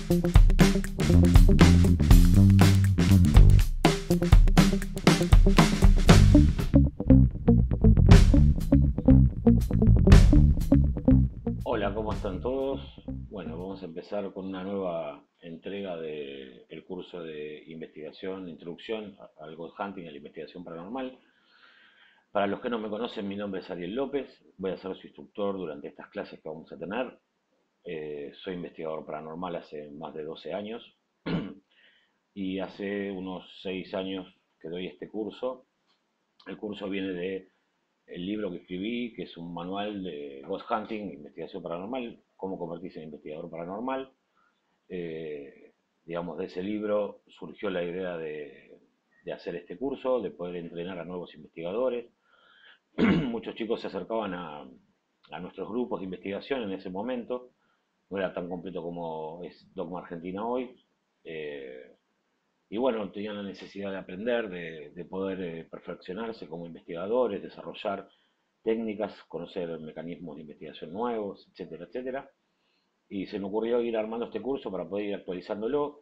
Hola, ¿cómo están todos? Bueno, vamos a empezar con una nueva entrega del curso de investigación, introducción al Ghost Hunting, a la investigación paranormal. Para los que no me conocen, mi nombre es Ariel López, voy a ser su instructor durante estas clases que vamos a tener. Soy investigador paranormal hace más de 12 años y hace unos 6 años que doy este curso. El curso viene de el libro que escribí, que es un manual de Ghost Hunting, investigación paranormal, cómo convertirse en investigador paranormal. Digamos, de ese libro surgió la idea de hacer este curso, de poder entrenar a nuevos investigadores. Muchos chicos se acercaban a nuestros grupos de investigación en ese momento, no era tan completo como es Dogma Argentina hoy. eh, y bueno, tenían la necesidad de aprender, de poder perfeccionarse como investigadores, desarrollar técnicas, conocer mecanismos de investigación nuevos, etcétera, etcétera. Y se me ocurrió ir armando este curso para poder ir actualizándolo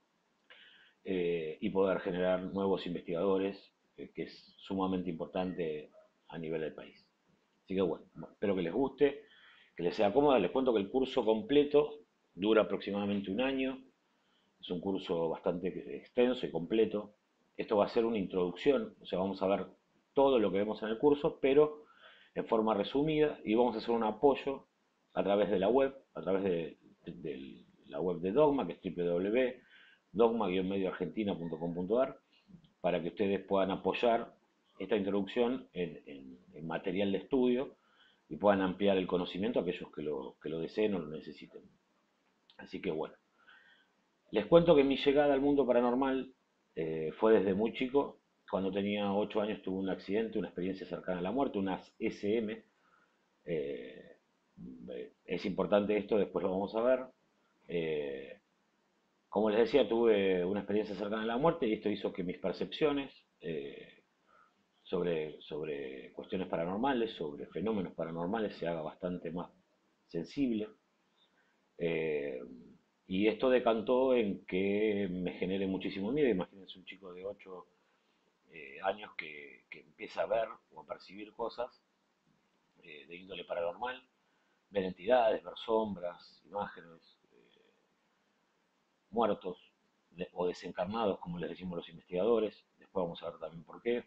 y poder generar nuevos investigadores, que es sumamente importante a nivel del país. Así que bueno, espero que les guste, que les sea cómodo. Les cuento que el curso completo dura aproximadamente un año. Es un curso bastante extenso y completo. Esto va a ser una introducción, o sea, vamos a ver todo lo que vemos en el curso, pero en forma resumida, y vamos a hacer un apoyo a través de la web, a través de la web de Dogma, que es www.dogma-medioargentina.com.ar, para que ustedes puedan apoyar esta introducción en material de estudio y puedan ampliar el conocimiento a aquellos que lo deseen o lo necesiten. Así que bueno, les cuento que mi llegada al mundo paranormal fue desde muy chico. Cuando tenía 8 años tuve un accidente, una experiencia cercana a la muerte, una SM. Eh, es importante esto, después lo vamos a ver. Eh, como les decía, tuve una experiencia cercana a la muerte y esto hizo que mis percepciones sobre cuestiones paranormales, sobre fenómenos paranormales, se haga bastante más sensible. Eh, y esto decantó en que me genere muchísimo miedo. Imagínense un chico de 8 años que empieza a ver o a percibir cosas de índole paranormal, ver entidades, ver sombras, imágenes, muertos o desencarnados, como les decimos los investigadores. Después vamos a ver también por qué.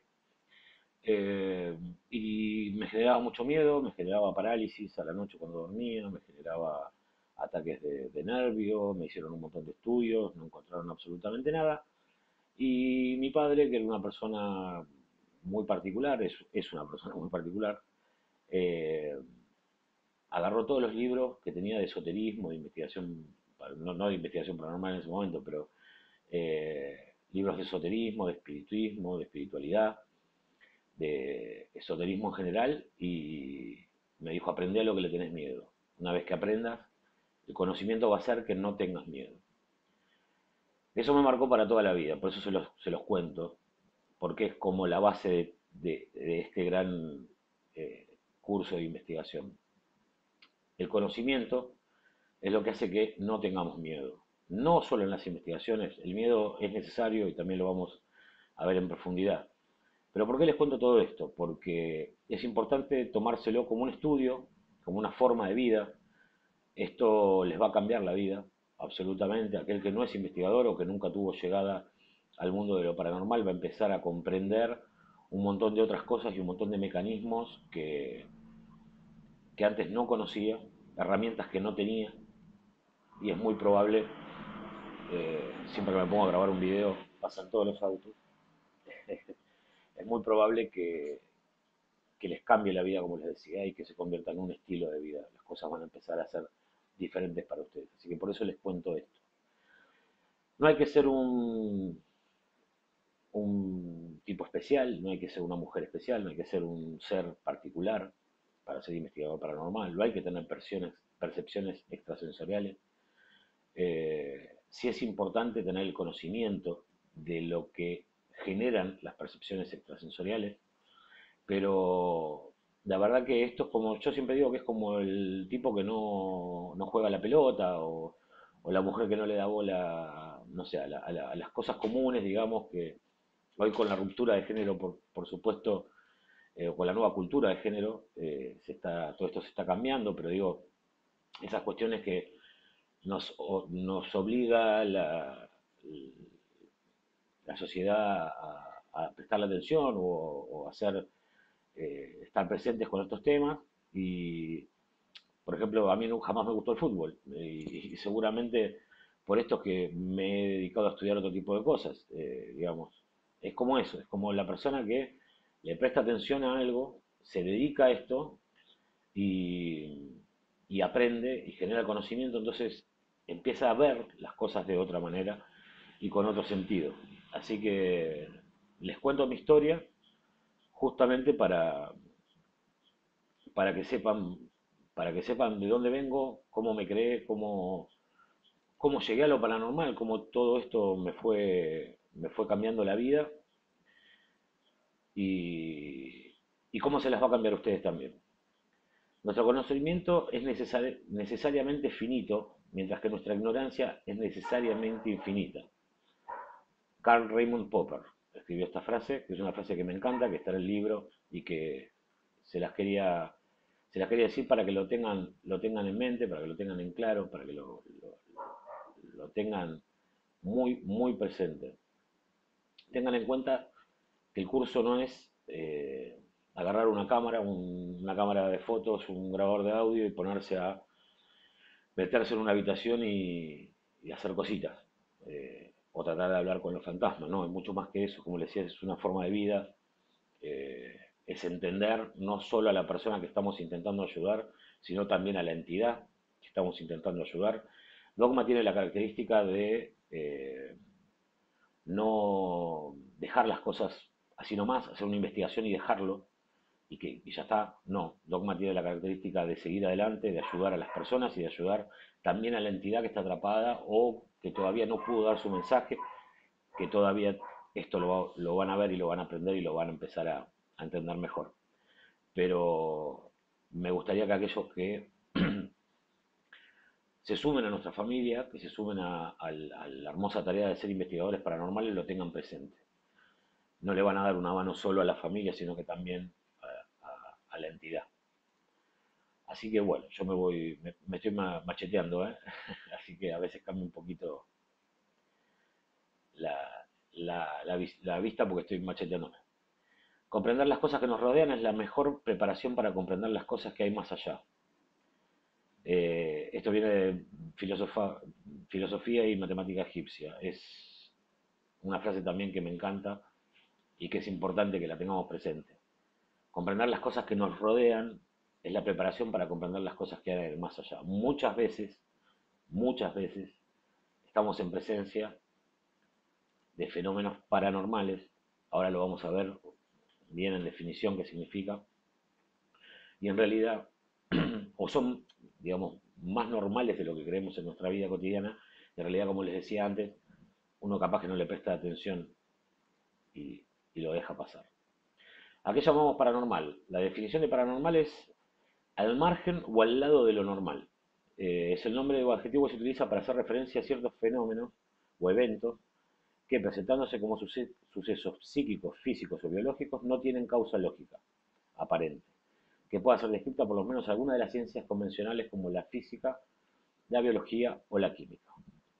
Y me generaba mucho miedo, me generaba parálisis a la noche cuando dormía, me generaba ataques de nervio, me hicieron un montón de estudios, no encontraron absolutamente nada. Y mi padre, que era una persona muy particular, es una persona muy particular, eh, agarró todos los libros que tenía de esoterismo, de investigación, no de investigación paranormal en ese momento, pero libros de esoterismo, de espiritismo, de espiritualidad, de esoterismo en general, y me dijo: aprende a lo que le tenés miedo. Una vez que aprendas, el conocimiento va a hacer que no tengas miedo. Eso me marcó para toda la vida, por eso se los cuento, porque es como la base de este gran curso de investigación. El conocimiento es lo que hace que no tengamos miedo. No solo en las investigaciones, el miedo es necesario y también lo vamos a ver en profundidad. Pero ¿por qué les cuento todo esto? Porque es importante tomárselo como un estudio, como una forma de vida. Esto les va a cambiar la vida, absolutamente. Aquel que no es investigador o que nunca tuvo llegada al mundo de lo paranormal va a empezar a comprender un montón de otras cosas y un montón de mecanismos que antes no conocía, herramientas que no tenía, y es muy probable, siempre que me pongo a grabar un video, pasan todos los autos, es muy probable que les cambie la vida, como les decía, y que se convierta en un estilo de vida. Las cosas van a empezar a ser diferentes para ustedes. Así que por eso les cuento esto. No hay que ser un tipo especial, no hay que ser una mujer especial, no hay que ser un ser particular para ser investigador paranormal, no hay que tener percepciones extrasensoriales. Sí es importante tener el conocimiento de lo que generan las percepciones extrasensoriales, pero la verdad que esto es como, yo siempre digo que es como el tipo que no juega la pelota o o la mujer que no le da bola, no sé, a las cosas comunes, digamos, que hoy con la ruptura de género, por supuesto, con la nueva cultura de género, todo esto se está cambiando, pero digo, esas cuestiones que nos obliga la sociedad a prestarle atención o a hacer, estar presentes con estos temas. Y, por ejemplo, a mí jamás me gustó el fútbol y seguramente por esto es que me he dedicado a estudiar otro tipo de cosas, digamos. Es como eso, es como la persona que le presta atención a algo, se dedica a esto y, y aprende y genera conocimiento, entonces empieza a ver las cosas de otra manera y con otro sentido. Así que les cuento mi historia justamente para que sepan, para que sepan de dónde vengo, cómo me creé, cómo llegué a lo paranormal, cómo todo esto me fue cambiando la vida y cómo se las va a cambiar a ustedes también. Nuestro conocimiento es necesariamente finito, mientras que nuestra ignorancia es necesariamente infinita. Carl Raymond Popper escribió esta frase, que es una frase que me encanta, que está en el libro y que se las quería, se las quería decir para que lo tengan en mente, para que lo tengan en claro, para que lo tengan muy, muy presente. Tengan en cuenta que el curso no es agarrar una cámara, una cámara de fotos, un grabador de audio y ponerse a meterse en una habitación y hacer cositas. O tratar de hablar con los fantasmas, ¿no? Es mucho más que eso, como les decía, es una forma de vida, es entender no solo a la persona que estamos intentando ayudar, sino también a la entidad que estamos intentando ayudar. Dogma tiene la característica de no dejar las cosas así nomás, hacer una investigación y dejarlo, y ya está. No, Dogma tiene la característica de seguir adelante, de ayudar a las personas y de ayudar también a la entidad que está atrapada o que todavía no pudo dar su mensaje, que todavía esto lo van a ver y lo van a aprender y lo van a empezar a entender mejor. Pero me gustaría que aquellos que se sumen a nuestra familia, que se sumen a la hermosa tarea de ser investigadores paranormales, lo tengan presente. No le van a dar una mano solo a la familia, sino que también a la entidad. Así que bueno, yo me estoy macheteando, ¿eh? Así que a veces cambio un poquito la, la vista porque estoy macheteándome. Comprender las cosas que nos rodean es la mejor preparación para comprender las cosas que hay más allá. Esto viene de filosofía y matemática egipcia. Es una frase también que me encanta y que es importante que la tengamos presente. Comprender las cosas que nos rodean es la preparación para comprender las cosas que hay más allá. Muchas veces, estamos en presencia de fenómenos paranormales. Ahora lo vamos a ver bien en definición qué significa. Y en realidad, o son, digamos, más normales de lo que creemos en nuestra vida cotidiana. En realidad, como les decía antes, uno capaz que no le presta atención y lo deja pasar. ¿A qué llamamos paranormal? La definición de paranormal es al margen o al lado de lo normal. Es el nombre o adjetivo que se utiliza para hacer referencia a ciertos fenómenos o eventos que, presentándose como sucesos psíquicos, físicos o biológicos, no tienen causa lógica aparente, que pueda ser descrita por lo menos alguna de las ciencias convencionales como la física, la biología o la química.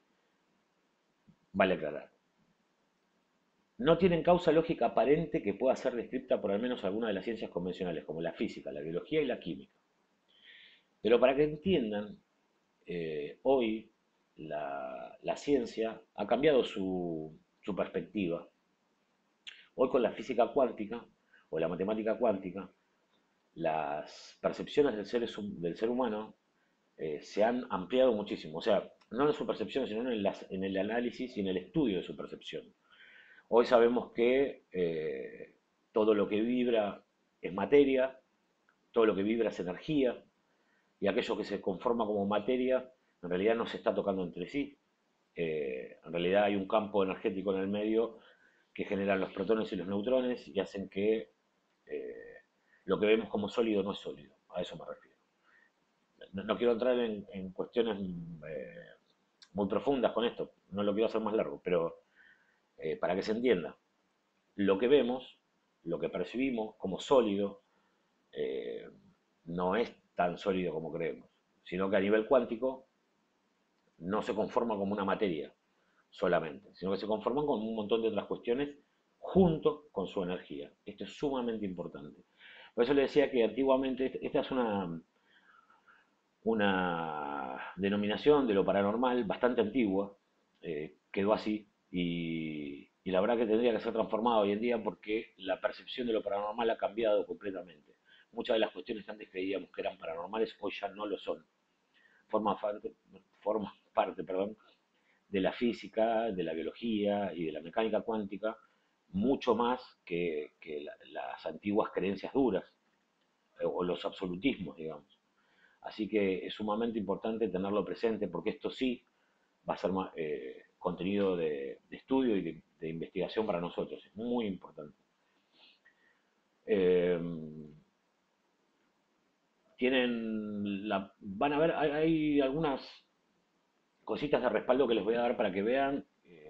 Vale aclarar. No tienen causa lógica aparente que pueda ser descrita por al menos alguna de las ciencias convencionales como la física, la biología y la química. Pero para que entiendan, hoy la ciencia ha cambiado su perspectiva. Hoy con la física cuántica o la matemática cuántica, las percepciones del ser humano se han ampliado muchísimo. O sea, no en su percepción, sino en el análisis y en el estudio de su percepción. Hoy sabemos que todo lo que vibra es materia, todo lo que vibra es energía, y aquello que se conforma como materia en realidad no se está tocando entre sí. En realidad hay un campo energético en el medio que generan los protones y los neutrones y hacen que lo que vemos como sólido no es sólido. A eso me refiero. No quiero entrar en cuestiones muy profundas con esto, no lo quiero hacer más largo, pero para que se entienda, lo que vemos, lo que percibimos como sólido, eh, no es tan sólido como creemos, sino que a nivel cuántico no se conforma como una materia solamente, sino que se conforman con un montón de otras cuestiones junto con su energía. Esto es sumamente importante. Por eso le decía que antiguamente, esta es una denominación de lo paranormal bastante antigua, quedó así, y la verdad que tendría que ser transformada hoy en día porque la percepción de lo paranormal ha cambiado completamente. Muchas de las cuestiones que antes creíamos que eran paranormales hoy ya no lo son. Forman parte, perdón, de la física, de la biología y de la mecánica cuántica, mucho más que las antiguas creencias duras o los absolutismos, digamos. Así que es sumamente importante tenerlo presente porque esto sí va a ser contenido de estudio y de investigación para nosotros. Es muy importante. Eh, van a ver, hay algunas cositas de respaldo que les voy a dar para que vean.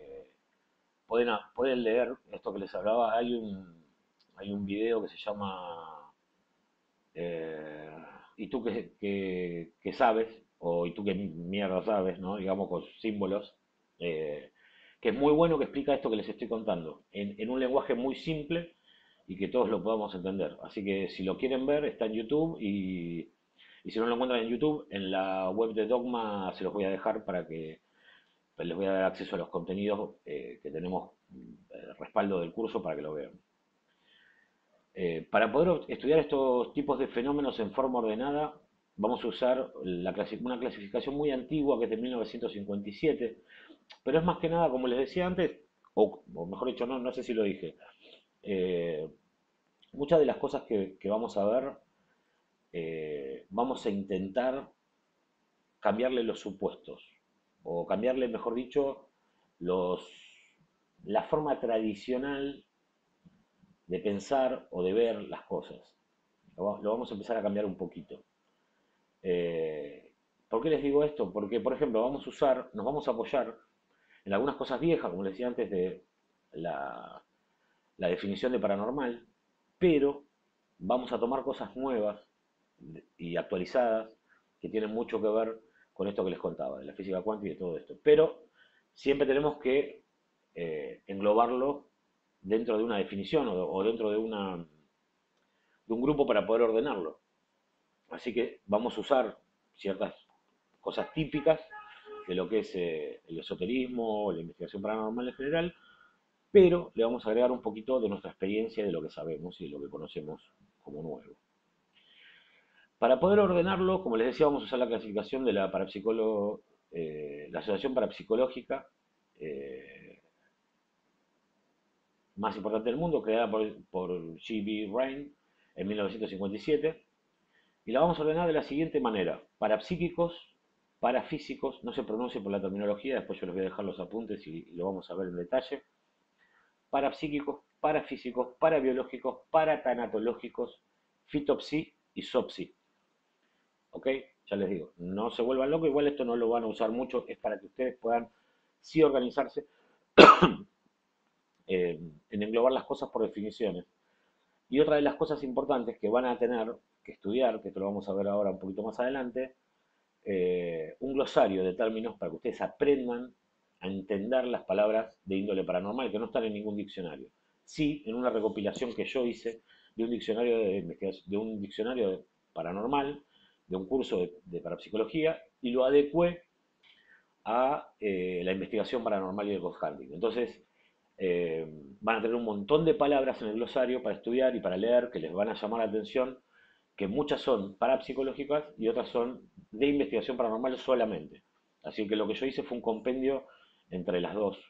Pueden leer esto que les hablaba. Hay un video que se llama eh, ¿Y tú qué sabes? O ¿y tú qué mierda sabes? ¿No? Digamos con símbolos. eh, que es muy bueno, que explica esto que les estoy contando en un lenguaje muy simple y que todos lo podamos entender. Así que si lo quieren ver, está en YouTube y si no lo encuentran en YouTube, en la web de Dogma se los voy a dejar para que les voy a dar acceso a los contenidos que tenemos, respaldo del curso para que lo vean. Para poder estudiar estos tipos de fenómenos en forma ordenada, vamos a usar una clasificación muy antigua que es de 1957, pero es más que nada, como les decía antes, o mejor dicho, no sé si lo dije, eh, muchas de las cosas que vamos a ver, vamos a intentar cambiarle los supuestos, o cambiarle, mejor dicho, los, la forma tradicional de pensar o de ver las cosas. Lo vamos a empezar a cambiar un poquito. Eh, ¿Por qué les digo esto? Porque, por ejemplo, nos vamos a apoyar en algunas cosas viejas, como les decía antes, de la, la definición de paranormal, pero vamos a tomar cosas nuevas y actualizadas que tienen mucho que ver con esto que les contaba, de la física cuántica y de todo esto. Pero siempre tenemos que englobarlo dentro de una definición o dentro de un grupo para poder ordenarlo. Así que vamos a usar ciertas cosas típicas de lo que es el esoterismo, la investigación paranormal en general, pero le vamos a agregar un poquito de nuestra experiencia, de lo que sabemos y de lo que conocemos como nuevo. Para poder ordenarlo, como les decía, vamos a usar la clasificación de la Asociación Parapsicológica más importante del mundo, creada por G.B. Rain en 1957, y la vamos a ordenar de la siguiente manera: parapsíquicos, parafísicos, no se pronuncie por la terminología, después yo les voy a dejar los apuntes y lo vamos a ver en detalle. Parapsíquicos, parafísicos, parabiológicos, paratanatológicos, fitopsi y sopsi. ¿Ok? Ya les digo, no se vuelvan locos, igual esto no lo van a usar mucho, es para que ustedes puedan sí organizarse en englobar las cosas por definiciones. Y otra de las cosas importantes que van a tener que estudiar, que esto lo vamos a ver ahora un poquito más adelante, un glosario de términos para que ustedes aprendan a entender las palabras de índole paranormal que no están en ningún diccionario. Sí, en una recopilación que yo hice de un diccionario paranormal, de un curso de parapsicología, y lo adecué a la investigación paranormal y el ghost hunting. Entonces, eh, van a tener un montón de palabras en el glosario para estudiar y para leer que les van a llamar la atención, que muchas son parapsicológicas y otras son de investigación paranormal solamente. Así que lo que yo hice fue un compendio entre las dos,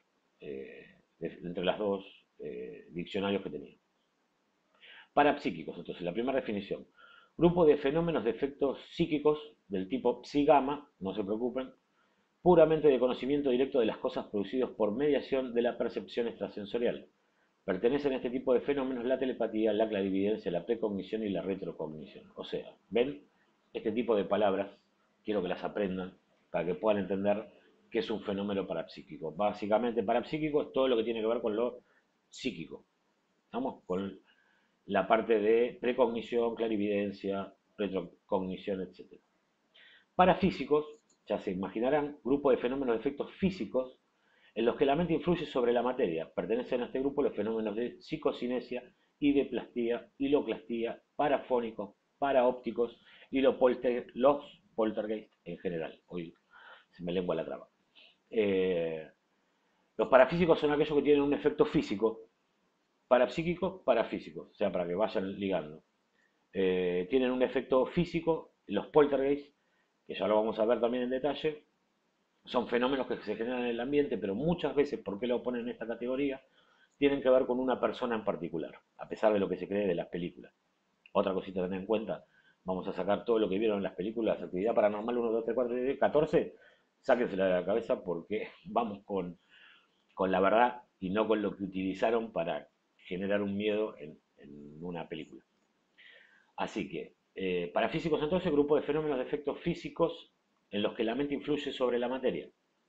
diccionarios que tenía. Parapsíquicos, entonces, la primera definición: grupo de fenómenos de efectos psíquicos del tipo psi-gamma, no se preocupen, puramente de conocimiento directo de las cosas producidos por mediación de la percepción extrasensorial. Pertenecen a este tipo de fenómenos la telepatía, la clarividencia, la precognición y la retrocognición. O sea, ¿ven? Este tipo de palabras quiero que las aprendan para que puedan entender ¿Qué es un fenómeno parapsíquico? Básicamente, parapsíquico es todo lo que tiene que ver con lo psíquico. ¿Estamos? Con la parte de precognición, clarividencia, retrocognición, etc. Parafísicos, ya se imaginarán, grupo de fenómenos de efectos físicos en los que la mente influye sobre la materia. Pertenecen a este grupo los fenómenos de psicocinesia, ideoplastía, hiloclastía, parafónicos, paraópticos y los poltergeist en general. Hoy se me lengua la traba. Eh, los parafísicos son aquellos que tienen un efecto físico, parapsíquico, parafísico, o sea, para que vayan ligando. Tienen un efecto físico, los poltergeist, que ya lo vamos a ver también en detalle, son fenómenos que se generan en el ambiente, pero muchas veces, ¿por qué lo ponen en esta categoría? Tienen que ver con una persona en particular, a pesar de lo que se cree de las películas. Otra cosita a tener en cuenta, vamos a sacar todo lo que vieron en las películas, actividad paranormal 1, 2, 3, 4, 14, sáquensela de la cabeza porque vamos con la verdad y no con lo que utilizaron para generar un miedo en una película. Así que, para físicos entonces, grupo de fenómenos de efectos físicos en los que la mente influye sobre la materia.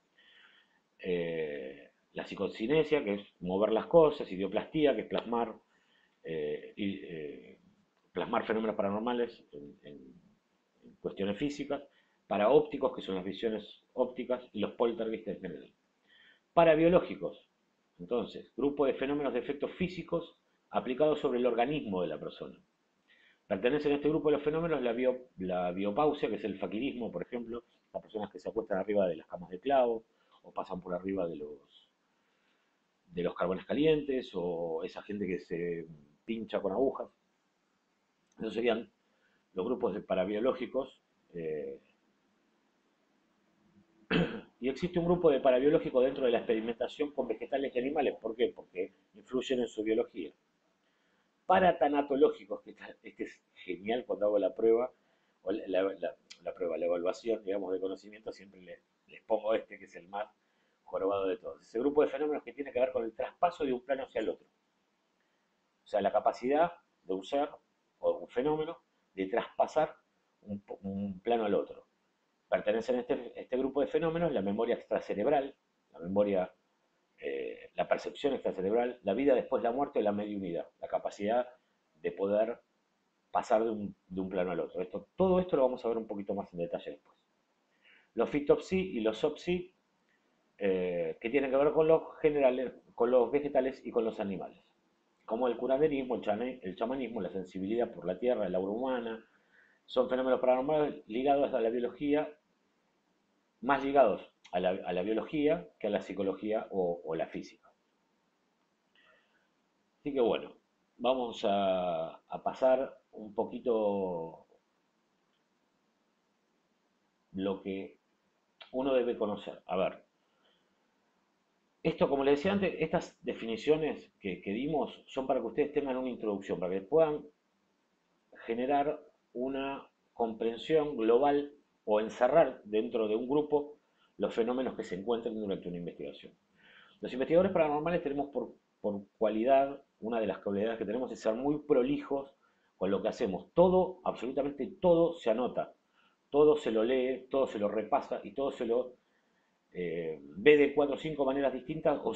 La psicocinesia, que es mover las cosas, ideoplastía, que es plasmar fenómenos paranormales en cuestiones físicas, paraópticos, que son las visiones ópticas, y los poltergeist en general. Parabiológicos, entonces, grupo de fenómenos de efectos físicos aplicados sobre el organismo de la persona. Pertenecen a este grupo de los fenómenos la biopausia, que es el faquirismo, por ejemplo, las personas que se acuestan arriba de las camas de clavo o pasan por arriba de los carbones calientes o esa gente que se pincha con agujas. Esos serían los grupos de parabiológicos. Y existe un grupo de parabiológicos dentro de la experimentación con vegetales y animales. ¿Por qué? Porque influyen en su biología. Paratanatológicos, que este es genial cuando hago la prueba, o la evaluación, digamos, de conocimiento, siempre les pongo este, que es el más jorobado de todos. Ese grupo de fenómenos que tiene que ver con el traspaso de un plano hacia el otro. O sea, la capacidad de un ser o un fenómeno de traspasar un plano al otro. Pertenecen a este grupo de fenómenos la memoria extracerebral, la memoria, la percepción extracerebral, la vida después de la muerte o la mediunidad, la capacidad de poder pasar de un plano al otro. Todo esto lo vamos a ver un poquito más en detalle después. Los fitopsi y los sopsi, que tienen que ver con los generales, con los vegetales y con los animales, como el curanderismo, el chamanismo, la sensibilidad por la tierra, el aura humana, son fenómenos paranormales ligados a la biología, más ligados a la biología que a la psicología o la física. Así que bueno, vamos a pasar un poquito lo que uno debe conocer. A ver, esto, como les decía antes, estas definiciones que dimos son para que ustedes tengan una introducción, para que puedan generar una comprensión global o encerrar dentro de un grupo los fenómenos que se encuentran durante una investigación. Los investigadores paranormales tenemos por cualidad, una de las cualidades que tenemos es ser muy prolijos con lo que hacemos. Todo, absolutamente todo se anota, todo se lo lee, todo se lo repasa y todo se lo ve de 4 o 5 maneras distintas o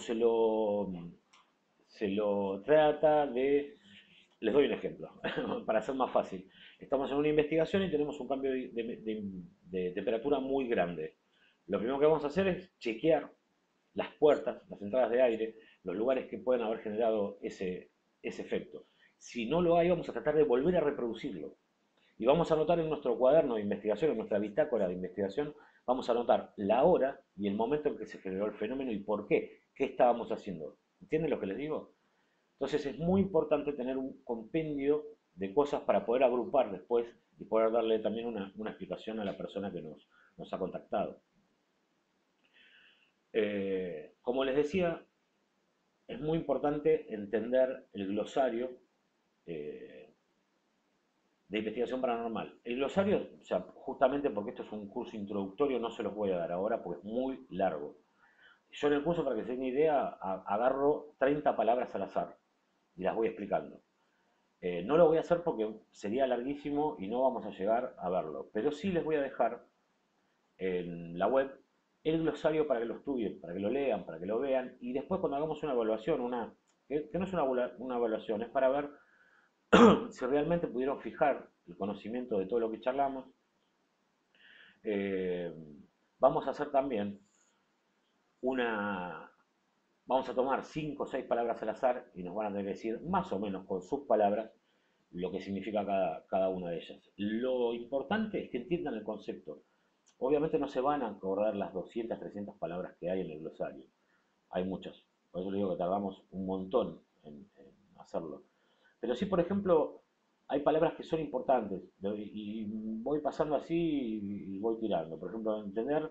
se lo trata de... Les doy un ejemplo, para ser más fácil. Estamos en una investigación y tenemos un cambio de temperatura muy grande. Lo primero que vamos a hacer es chequear las puertas, las entradas de aire, los lugares que pueden haber generado ese efecto. Si no lo hay, vamos a tratar de volver a reproducirlo. Y vamos a anotar en nuestro cuaderno de investigación, en nuestra bitácora de investigación, vamos a anotar la hora y el momento en que se generó el fenómeno y por qué, qué estábamos haciendo. ¿Entienden lo que les digo? Entonces es muy importante tener un compendio de cosas para poder agrupar después y poder darle también una explicación a la persona que nos ha contactado. Como les decía, es muy importante entender el glosario eh, de investigación paranormal. El glosario, o sea, justamente porque esto es un curso introductorio, no se los voy a dar ahora porque es muy largo. Yo en el curso, para que se den una idea, agarro 30 palabras al azar y las voy explicando. No lo voy a hacer porque sería larguísimo y no vamos a llegar a verlo, pero sí les voy a dejar en la web el glosario para que lo estudien, para que lo lean, para que lo vean, y después cuando hagamos una evaluación, que no es una evaluación, es para ver si realmente pudieron fijar el conocimiento de todo lo que charlamos. eh, Vamos a hacer también una, vamos a tomar 5 o 6 palabras al azar y nos van a tener que decir más o menos con sus palabras lo que significa cada una de ellas. Lo importante es que entiendan el concepto. Obviamente no se van a acordar las 200, 300 palabras que hay en el glosario. Hay muchas. Por eso le digo que tardamos un montón en hacerlo. Pero sí, por ejemplo, hay palabras que son importantes y voy pasando así y voy tirando. Por ejemplo, entender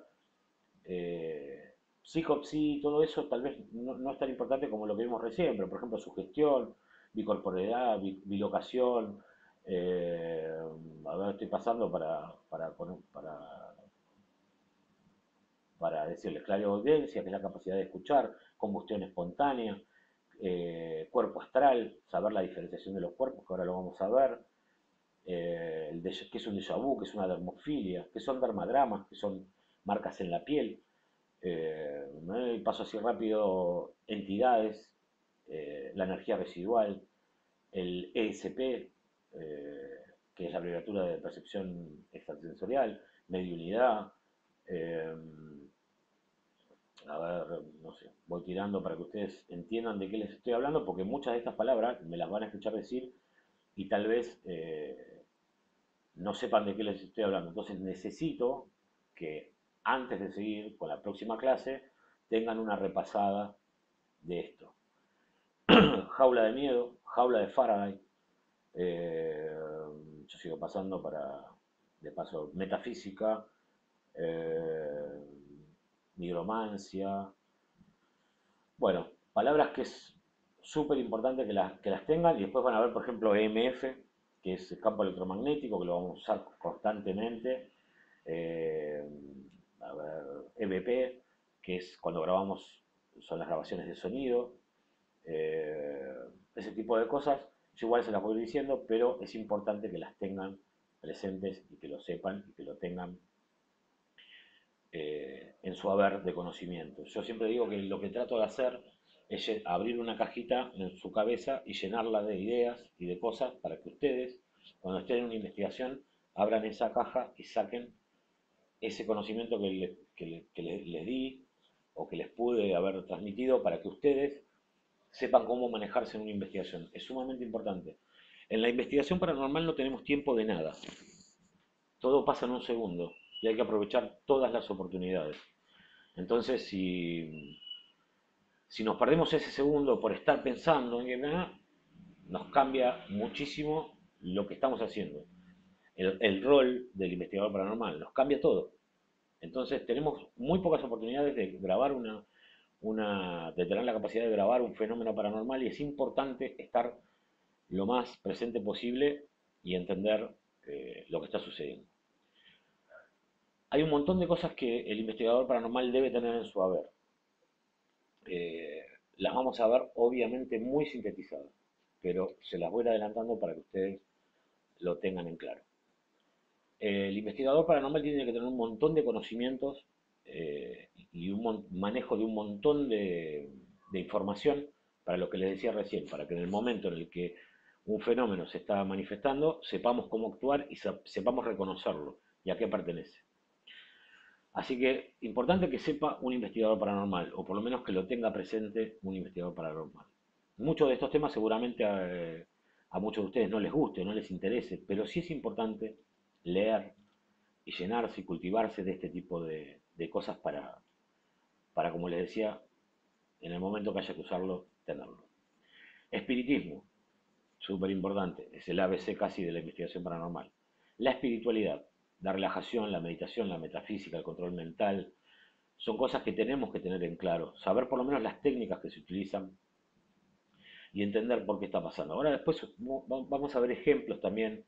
psicopsi, todo eso tal vez no es tan importante como lo que vimos recién, pero por ejemplo sugestión, bicorporalidad, bilocación, eh, a ver, estoy pasando para decirles clariaudiencia, que es la capacidad de escuchar, combustión espontánea, cuerpo astral, saber la diferenciación de los cuerpos, que ahora lo vamos a ver, qué es un déjà vu, qué es una dermofilia, qué son dermagramas, qué son marcas en la piel, paso así rápido, entidades, la energía residual, el ESP, que es la abreviatura de percepción extrasensorial, mediunidad, eh, a ver, no sé, voy tirando para que ustedes entiendan de qué les estoy hablando, porque muchas de estas palabras me las van a escuchar decir y tal vez no sepan de qué les estoy hablando. Entonces necesito que antes de seguir con la próxima clase tengan una repasada de esto. Jaula de miedo, jaula de Faraday. eh, yo sigo pasando de paso, metafísica, eh, nigromancia. Bueno, palabras que es súper importante que las tengan y después van a ver, por ejemplo, EMF, que es el campo electromagnético, que lo vamos a usar constantemente. eh, a ver, EVP, que es cuando grabamos, son las grabaciones de sonido, eh, ese tipo de cosas. Yo igual se las voy diciendo, pero es importante que las tengan presentes y que lo sepan y que lo tengan en su haber de conocimiento. Yo siempre digo que lo que trato de hacer es abrir una cajita en su cabeza y llenarla de ideas y de cosas para que ustedes, cuando estén en una investigación, abran esa caja y saquen ese conocimiento que les di o que les pude haber transmitido para que ustedes sepan cómo manejarse en una investigación. Es sumamente importante. En la investigación paranormal no tenemos tiempo de nada. Todo pasa en un segundo y hay que aprovechar todas las oportunidades. Entonces, si nos perdemos ese segundo por estar pensando en que nos cambia muchísimo lo que estamos haciendo. El rol del investigador paranormal nos cambia todo. Entonces tenemos muy pocas oportunidades de grabar de tener la capacidad de grabar un fenómeno paranormal y es importante estar lo más presente posible y entender lo que está sucediendo. Hay un montón de cosas que el investigador paranormal debe tener en su haber. Eh, las vamos a ver obviamente muy sintetizadas, pero se las voy a ir adelantando para que ustedes lo tengan en claro. El investigador paranormal tiene que tener un montón de conocimientos y un manejo de un montón de información para lo que les decía recién, para que en el momento en el que un fenómeno se está manifestando, sepamos cómo actuar y sepamos reconocerlo y a qué pertenece. Así que importante que sepa un investigador paranormal, o por lo menos que lo tenga presente un investigador paranormal. Muchos de estos temas seguramente a muchos de ustedes no les guste, no les interese, pero sí es importante leer y llenarse y cultivarse de este tipo de cosas para, como les decía, en el momento que haya que usarlo, tenerlo. Espiritismo, súper importante, es el ABC casi de la investigación paranormal. La espiritualidad, la relajación, la meditación, la metafísica, el control mental, son cosas que tenemos que tener en claro, saber por lo menos las técnicas que se utilizan y entender por qué está pasando. Ahora después vamos a ver ejemplos también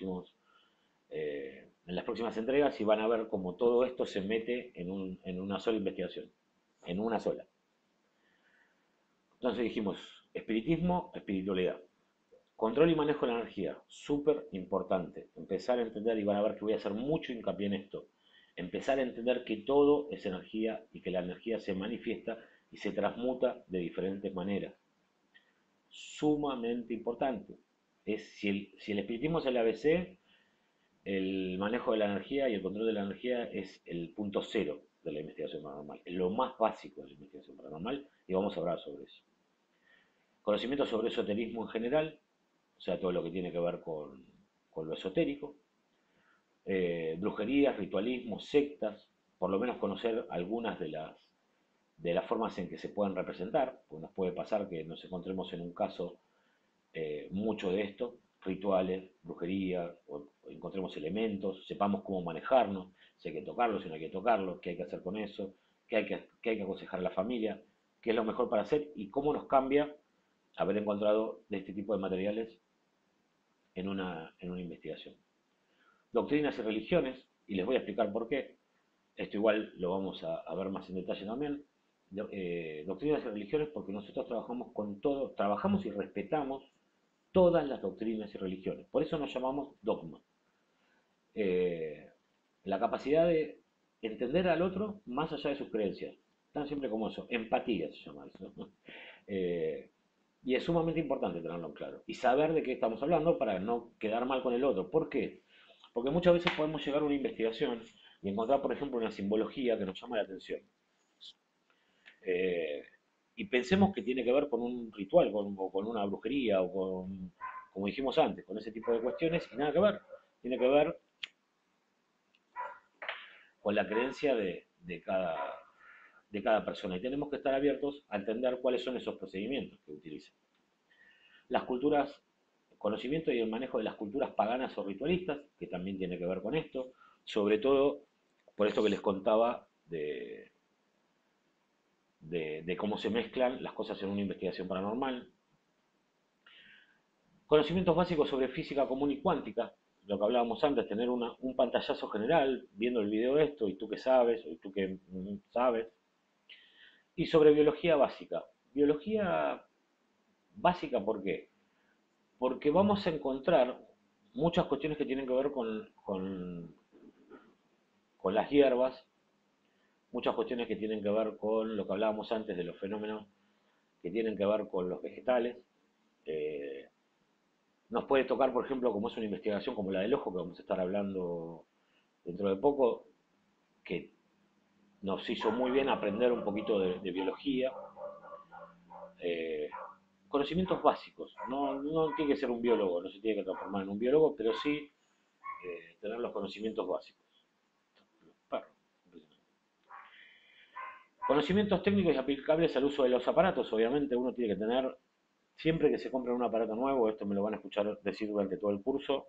en las próximas entregas y van a ver cómo todo esto se mete en una sola investigación, en una sola. Entonces dijimos, espiritismo, espiritualidad. Control y manejo de la energía, súper importante. Empezar a entender y van a ver que voy a hacer mucho hincapié en esto. Empezar a entender que todo es energía y que la energía se manifiesta y se transmuta de diferentes maneras. Sumamente importante. Si el espiritismo es el ABC, el manejo de la energía y el control de la energía es el punto cero de la investigación paranormal, es lo más básico de la investigación paranormal y vamos a hablar sobre eso. Conocimiento sobre esoterismo en general, o sea, todo lo que tiene que ver con lo esotérico, brujerías, ritualismos, sectas, por lo menos conocer algunas de las formas en que se pueden representar, pues nos puede pasar que nos encontremos en un caso mucho de esto, rituales, brujería, o encontremos elementos, sepamos cómo manejarnos, si hay que tocarlo, si no hay que tocarlo, qué hay que hacer con eso, qué hay que aconsejar a la familia, qué es lo mejor para hacer y cómo nos cambia haber encontrado de este tipo de materiales en una investigación. Doctrinas y religiones, y les voy a explicar por qué, esto igual lo vamos a ver más en detalle también. Doctrinas y religiones porque nosotros trabajamos con todo, trabajamos y respetamos todas las doctrinas y religiones. Por eso nos llamamos dogma. Eh, la capacidad de entender al otro más allá de sus creencias. Tan simple como eso. Empatía se llama eso. Eh, y es sumamente importante tenerlo en claro. Y saber de qué estamos hablando para no quedar mal con el otro. ¿Por qué? Porque muchas veces podemos llegar a una investigación y encontrar, por ejemplo, una simbología que nos llama la atención. Eh, y pensemos que tiene que ver con un ritual, o con una brujería, o con, como dijimos antes, con ese tipo de cuestiones, y nada que ver. Tiene que ver con la creencia de cada persona. Y tenemos que estar abiertos a entender cuáles son esos procedimientos que utilizan. Las culturas, conocimiento y el manejo de las culturas paganas o ritualistas, que también tiene que ver con esto, sobre todo por esto que les contaba de cómo se mezclan las cosas en una investigación paranormal. Conocimientos básicos sobre física común y cuántica, lo que hablábamos antes, tener un pantallazo general, viendo el video de esto, y tú qué sabes, y tú qué sabes. Y sobre biología básica. Biología básica, ¿por qué? Porque vamos a encontrar muchas cuestiones que tienen que ver con las hierbas, muchas cuestiones que tienen que ver con lo que hablábamos antes de los fenómenos que tienen que ver con los vegetales. Eh, Nos puede tocar, por ejemplo, como es una investigación como la del ojo, que vamos a estar hablando dentro de poco, que nos hizo muy bien aprender un poquito de biología. Eh, Conocimientos básicos, no tiene que ser un biólogo, no se tiene que transformar en un biólogo, pero sí tener los conocimientos básicos. Perro, conocimientos técnicos y aplicables al uso de los aparatos, obviamente uno tiene que tener, siempre que se compra un aparato nuevo, esto me lo van a escuchar decir durante todo el curso,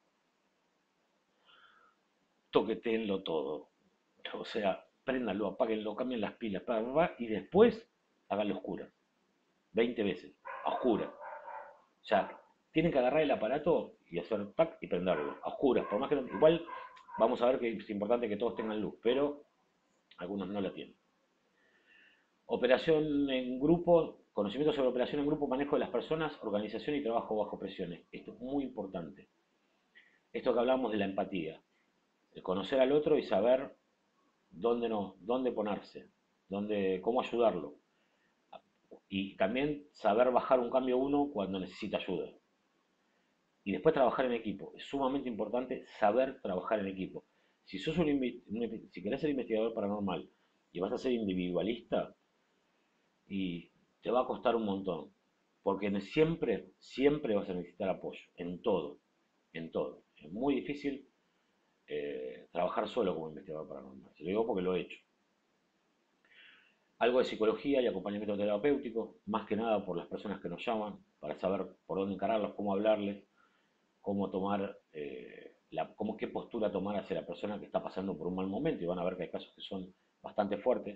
toquetenlo todo. O sea, préndanlo, apáguenlo, cambien las pilas, y después háganlo oscura. 20 veces, a oscura. O sea, tienen que agarrar el aparato y hacer tac y prenderlo, a oscuras. Por más que igual vamos a ver que es importante que todos tengan luz, pero algunos no la tienen. Operación en grupo, conocimiento sobre operación en grupo, manejo de las personas, organización y trabajo bajo presiones. Esto es muy importante. Esto que hablamos de la empatía, el conocer al otro y saber dónde no, dónde ponerse, cómo ayudarlo. Y también saber bajar un cambio uno cuando necesita ayuda. Y después trabajar en equipo. Es sumamente importante saber trabajar en equipo. Si querés ser investigador paranormal y vas a ser individualista, y te va a costar un montón. Porque siempre, siempre vas a necesitar apoyo. En todo. En todo. Es muy difícil trabajar solo como investigador paranormal. Se lo digo porque lo he hecho. Algo de psicología y acompañamiento terapéutico, más que nada por las personas que nos llaman, para saber por dónde encararlos, cómo hablarles, cómo tomar, qué postura tomar hacia la persona que está pasando por un mal momento, y van a ver que hay casos que son bastante fuertes.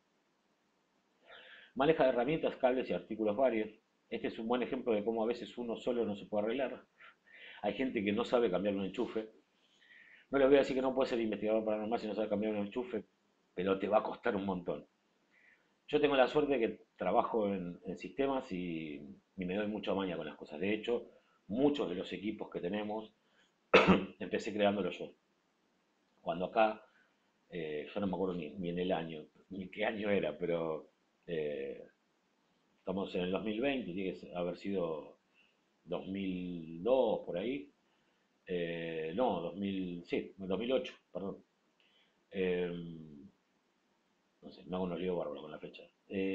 Maneja de herramientas, cables y artículos varios. Este es un buen ejemplo de cómo a veces uno solo no se puede arreglar. Hay gente que no sabe cambiar un enchufe. No le voy a decir que no puede ser investigador paranormal si no sabe cambiar un enchufe, pero te va a costar un montón. Yo tengo la suerte de que trabajo en sistemas y me doy mucha maña con las cosas. De hecho, muchos de los equipos que tenemos empecé creándolos yo. Cuando acá Yo no me acuerdo ni en el año, ni qué año era, pero eh, estamos en el 2020, tiene que haber sido 2002 por ahí. No, 2000, sí, 2008, perdón. Eh, no sé, me hago unos líos bárbaros con la fecha.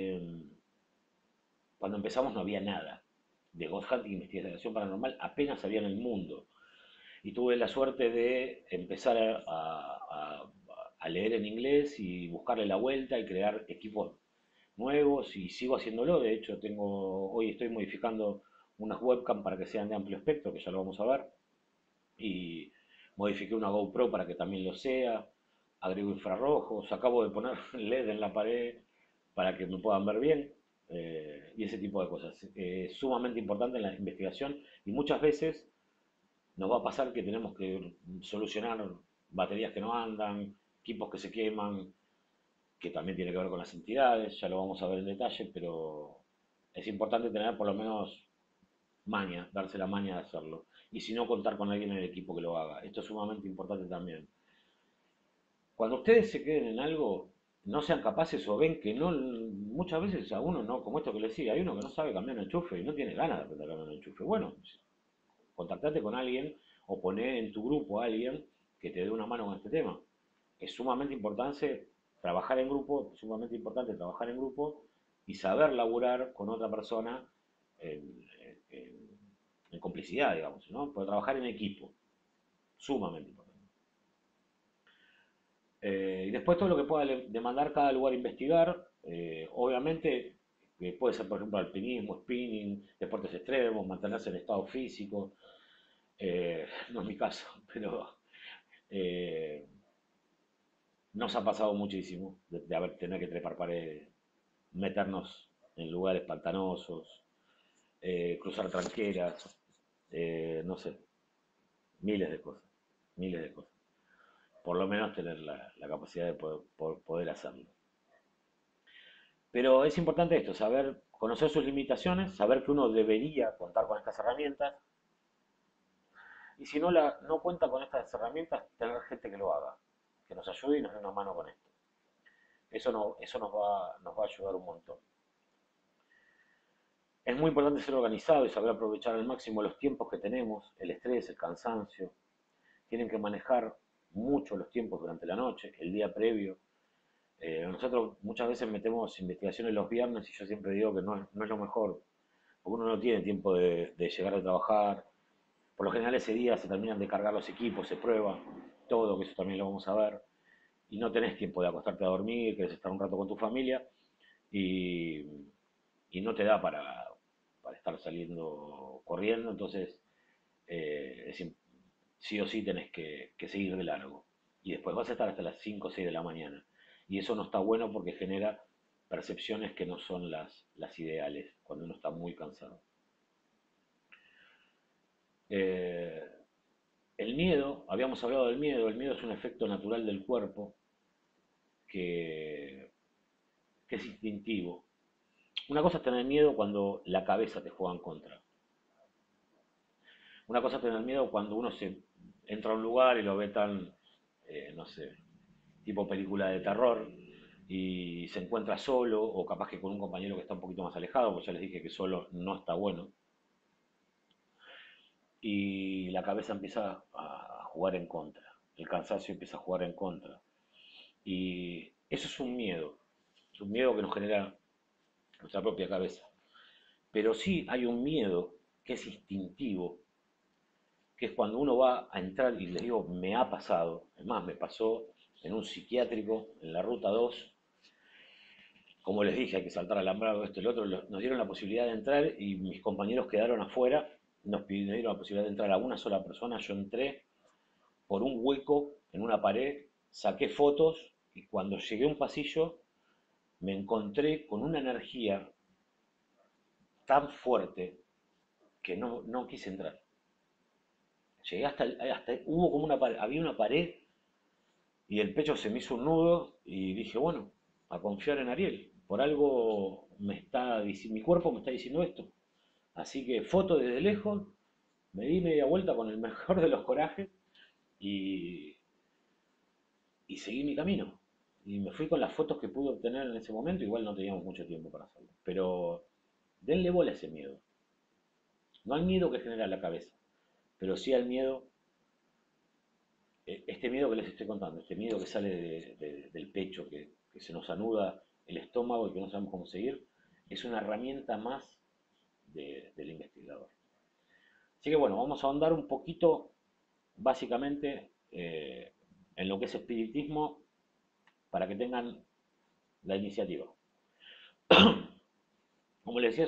Cuando empezamos no había nada de Ghost Hunting, investigación paranormal, apenas había en el mundo. Y tuve la suerte de empezar a leer en inglés y buscarle la vuelta y crear equipos nuevos y sigo haciéndolo. De hecho, hoy estoy modificando unas webcam para que sean de amplio espectro, que ya lo vamos a ver. Y modifiqué una GoPro para que también lo sea. Agrego infrarrojos. Acabo de poner LED en la pared para que me puedan ver bien. Y ese tipo de cosas. Es sumamente importante en la investigación y muchas veces nos va a pasar que tenemos que solucionar baterías que no andan, equipos que se queman, que también tiene que ver con las entidades, ya lo vamos a ver en detalle, pero es importante tener por lo menos maña, darse la maña de hacerlo. Y si no, contar con alguien en el equipo que lo haga. Esto es sumamente importante también. Cuando ustedes se queden en algo, no sean capaces o ven que no, muchas veces a uno no, como esto que les decía, hay uno que no sabe cambiar un enchufe y no tiene ganas de aprender a cambiar un enchufe. Bueno, contactate con alguien o poné en tu grupo a alguien que te dé una mano con este tema. Es sumamente importante trabajar en grupo, sumamente importante trabajar en grupo y saber laburar con otra persona en, en- en complicidad, digamos, ¿no? Pero trabajar en equipo, sumamente importante. Y después todo lo que pueda demandar cada lugar investigar, obviamente puede ser, por ejemplo, alpinismo, spinning, deportes extremos, mantenerse en estado físico, no es mi caso, pero eh, nos ha pasado muchísimo de tener que trepar paredes, meternos en lugares pantanosos, cruzar tranqueras, no sé, miles de cosas, miles de cosas. Por lo menos tener la capacidad de poder hacerlo. Pero es importante esto, saber conocer sus limitaciones, saber que uno debería contar con estas herramientas y si no, no cuenta con estas herramientas, tener gente que lo haga, que nos ayude y nos dé una mano con esto. Eso, no, eso nos va a ayudar un montón. Es muy importante ser organizado y saber aprovechar al máximo los tiempos que tenemos, el estrés, el cansancio. Tienen que manejar mucho los tiempos durante la noche, el día previo. Nosotros muchas veces metemos investigaciones los viernes y yo siempre digo que no es lo mejor, porque uno no tiene tiempo de llegar a trabajar. Por lo general ese día se terminan de cargar los equipos, se prueba todo, que eso también lo vamos a ver, y no tenés tiempo de acostarte a dormir, querés estar un rato con tu familia y, y no te da para estar saliendo corriendo, entonces sí o sí tenés que seguir de largo. Y después vas a estar hasta las 5 o 6 de la mañana. Y eso no está bueno porque genera percepciones que no son las ideales cuando uno está muy cansado. Eh, el miedo, habíamos hablado del miedo, el miedo es un efecto natural del cuerpo que, que es instintivo. Una cosa es tener miedo cuando la cabeza te juega en contra. Una cosa es tener miedo cuando uno se entra a un lugar y lo ve tan, no sé, tipo película de terror y se encuentra solo o capaz que con un compañero que está un poquito más alejado, porque ya les dije que solo no está bueno, y la cabeza empieza a jugar en contra, el cansancio empieza a jugar en contra. Y eso es un miedo que nos genera nuestra propia cabeza. Pero sí hay un miedo que es instintivo, que es cuando uno va a entrar, y les digo, me ha pasado, es más, me pasó en un psiquiátrico en la ruta 2. Como les dije, hay que saltar alambrado, esto y lo otro, nos dieron la posibilidad de entrar y mis compañeros quedaron afuera, nos dieron la posibilidad de entrar a una sola persona, yo entré por un hueco en una pared, saqué fotos y cuando llegué a un pasillo me encontré con una energía tan fuerte que no quise entrar. Llegué hubo como una pared, había una pared y el pecho se me hizo un nudo y dije, bueno, a confiar en Ariel. Por algo mi cuerpo me está diciendo esto. Así que foto desde lejos, me di media vuelta con el mejor de los corajes y, y seguí mi camino. Y me fui con las fotos que pude obtener en ese momento, igual no teníamos mucho tiempo para hacerlo. Pero denle bola a ese miedo. No al miedo que genera la cabeza, pero sí al miedo, este miedo que les estoy contando, este miedo que sale del pecho, que se nos anuda el estómago y que no sabemos cómo seguir, es una herramienta más del investigador. Así que bueno, vamos a ahondar un poquito, básicamente, en lo que es espiritismo para que tengan la iniciativa. Como les decía,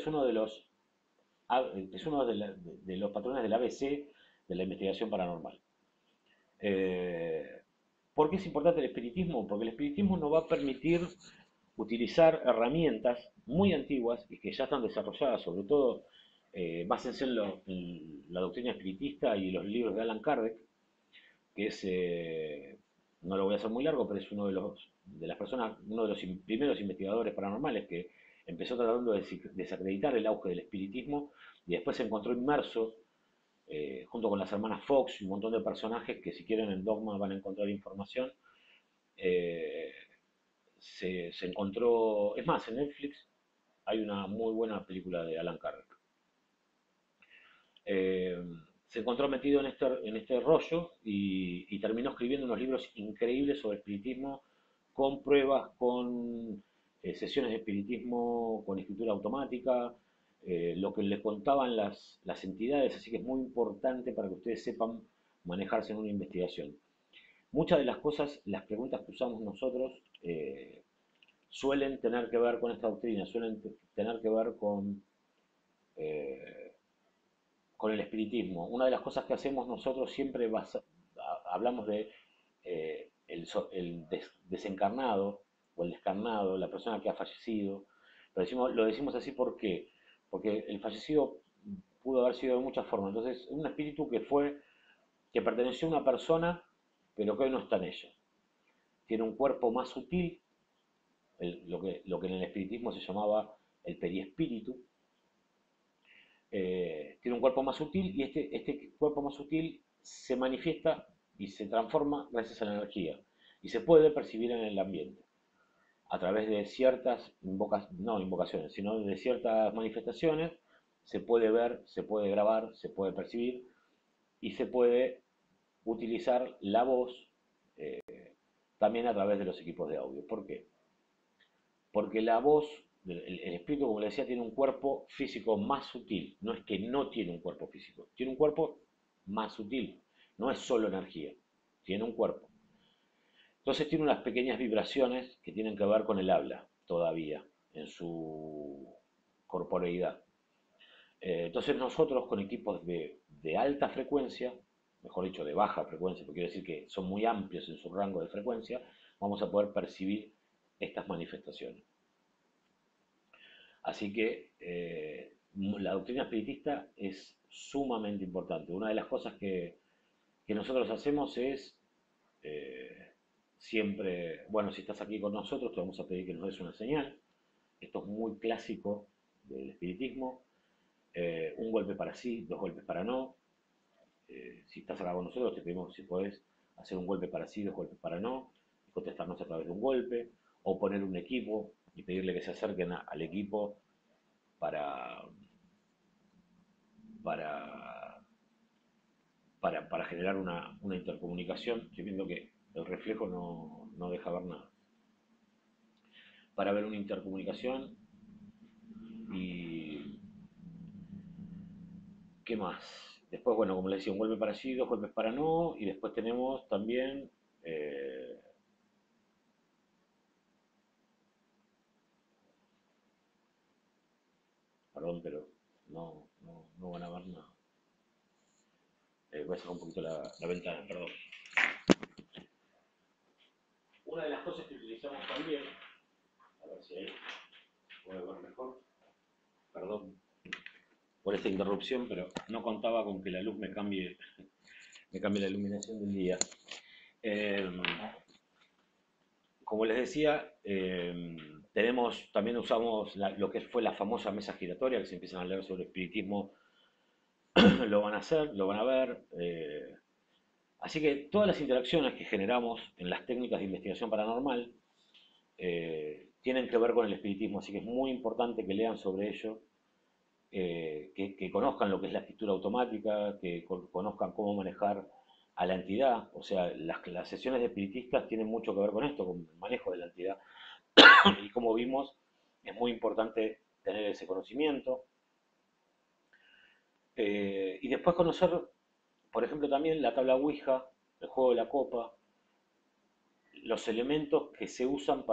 es uno de los patrones del ABC de la investigación paranormal. Eh, ¿Por qué es importante el espiritismo? Porque el espiritismo nos va a permitir utilizar herramientas muy antiguas y que ya están desarrolladas, sobre todo básense en la doctrina espiritista y los libros de Alan Kardec, que es, no lo voy a hacer muy largo, pero es de las personas, uno de los primeros investigadores paranormales que empezó tratando de desacreditar el auge del espiritismo y después se encontró inmerso junto con las hermanas Fox y un montón de personajes que si quieren en Dogma van a encontrar información. eh, se encontró, es más, en Netflix hay una muy buena película de Alan Kardec. Eh, Se encontró metido en este rollo y terminó escribiendo unos libros increíbles sobre espiritismo, con pruebas, con sesiones de espiritismo, con escritura automática, lo que le contaban las entidades, así que es muy importante para que ustedes sepan manejarse en una investigación. Muchas de las cosas, las preguntas que usamos nosotros, suelen tener que ver con esta doctrina, suelen tener que ver eh, con el espiritismo. Una de las cosas que hacemos nosotros siempre hablamos de el desencarnado o el descarnado, la persona que ha fallecido. Lo decimos así porque el fallecido pudo haber sido de muchas formas. Entonces, un espíritu que perteneció a una persona, pero que hoy no está en ella. Tiene un cuerpo más sutil, lo que en el espiritismo se llamaba el periespíritu, tiene un cuerpo más sutil y este cuerpo más sutil se manifiesta y se transforma gracias a la energía y se puede percibir en el ambiente a través de ciertas no invocaciones, sino de ciertas manifestaciones. Se puede ver, se puede grabar, se puede percibir y se puede utilizar la voz también a través de los equipos de audio. ¿Por qué? Porque la voz, el espíritu, como le decía, tiene un cuerpo físico más sutil. No es que no tiene un cuerpo físico, tiene un cuerpo más sutil. No es solo energía, tiene un cuerpo. Entonces tiene unas pequeñas vibraciones que tienen que ver con el habla, todavía, en su corporeidad. Entonces nosotros con equipos de alta frecuencia, mejor dicho, de baja frecuencia, porque quiere decir que son muy amplios en su rango de frecuencia, vamos a poder percibir estas manifestaciones. Así que la doctrina espiritista es sumamente importante. Una de las cosas que nosotros hacemos es siempre, bueno, si estás aquí con nosotros, te vamos a pedir que nos des una señal. Esto es muy clásico del espiritismo. Un golpe para sí, dos golpes para no. Si estás acá con nosotros, te pedimos si podés hacer un golpe para sí, dos golpes para no, y contestarnos a través de un golpe, o poner un equipo y pedirle que se acerquen al equipo para, para, para generar una intercomunicación. Estoy viendo que el reflejo no deja ver nada. Para ver una intercomunicación y... ¿Qué más? Después, bueno, como les decía, un golpe para sí, dos golpes para no, y después tenemos también... perdón, pero no van a ver nada. Voy a sacar un poquito la ventana, perdón. Una de las cosas que utilizamos también, a ver si ahí puede ver mejor, perdón por esta interrupción, pero no contaba con que la luz me cambie la iluminación del día. Eh, Como les decía, también usamos lo que fue la famosa mesa giratoria, que se empiezan a leer sobre espiritismo, lo van a hacer, lo van a ver. Así que todas las interacciones que generamos en las técnicas de investigación paranormal tienen que ver con el espiritismo, así que es muy importante que lean sobre ello, que conozcan lo que es la escritura automática, que conozcan cómo manejar a la entidad, o sea, las sesiones de espiritistas tienen mucho que ver con esto, con el manejo de la entidad, y como vimos, es muy importante tener ese conocimiento. Y después conocer, por ejemplo, también la tabla Ouija, el juego de la copa, los elementos que se usan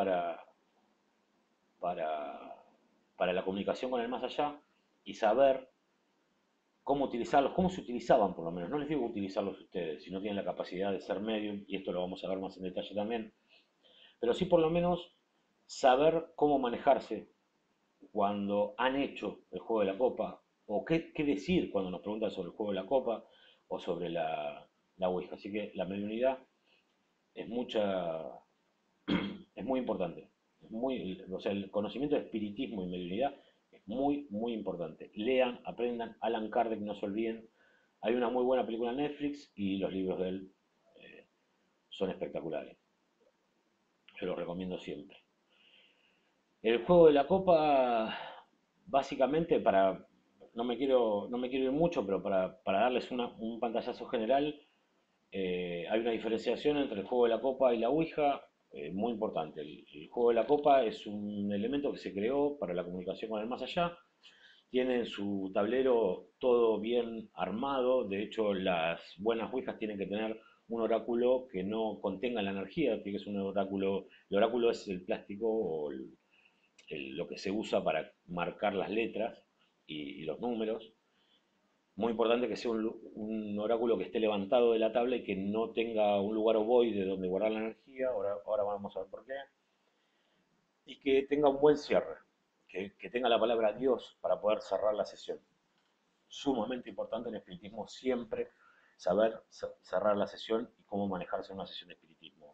para, para la comunicación con el más allá y saber cómo utilizarlos, cómo se utilizaban por lo menos. No les digo utilizarlos ustedes, si no tienen la capacidad de ser medium, y esto lo vamos a ver más en detalle también, pero sí por lo menos saber cómo manejarse cuando han hecho el juego de la copa, o qué decir cuando nos preguntan sobre el juego de la copa o sobre la Ouija. Así que la mediunidad es mucha, es muy importante. O sea, el conocimiento de espiritismo y mediunidad es muy, muy importante. Lean, aprendan. Alan Kardec, no se olviden. Hay una muy buena película en Netflix y los libros de él eh, son espectaculares. Yo los recomiendo siempre. El juego de la copa, básicamente, no me quiero ir mucho, pero para darles un pantallazo general, hay una diferenciación entre el juego de la copa y la Ouija muy importante. El juego de la copa es un elemento que se creó para la comunicación con el más allá. Tiene en su tablero todo bien armado. De hecho, las buenas Ouijas tienen que tener un oráculo que no contenga la energía, tiene que ser un oráculo. El oráculo es el plástico o lo que se usa para marcar las letras y los números. Muy importante que sea un oráculo que esté levantado de la tabla y que no tenga un lugar ovoide donde guardar la energía, ahora vamos a ver por qué, y que tenga un buen cierre, que tenga la palabra Dios para poder cerrar la sesión. Sumamente importante en espiritismo siempre saber cerrar la sesión y cómo manejarse en una sesión de espiritismo.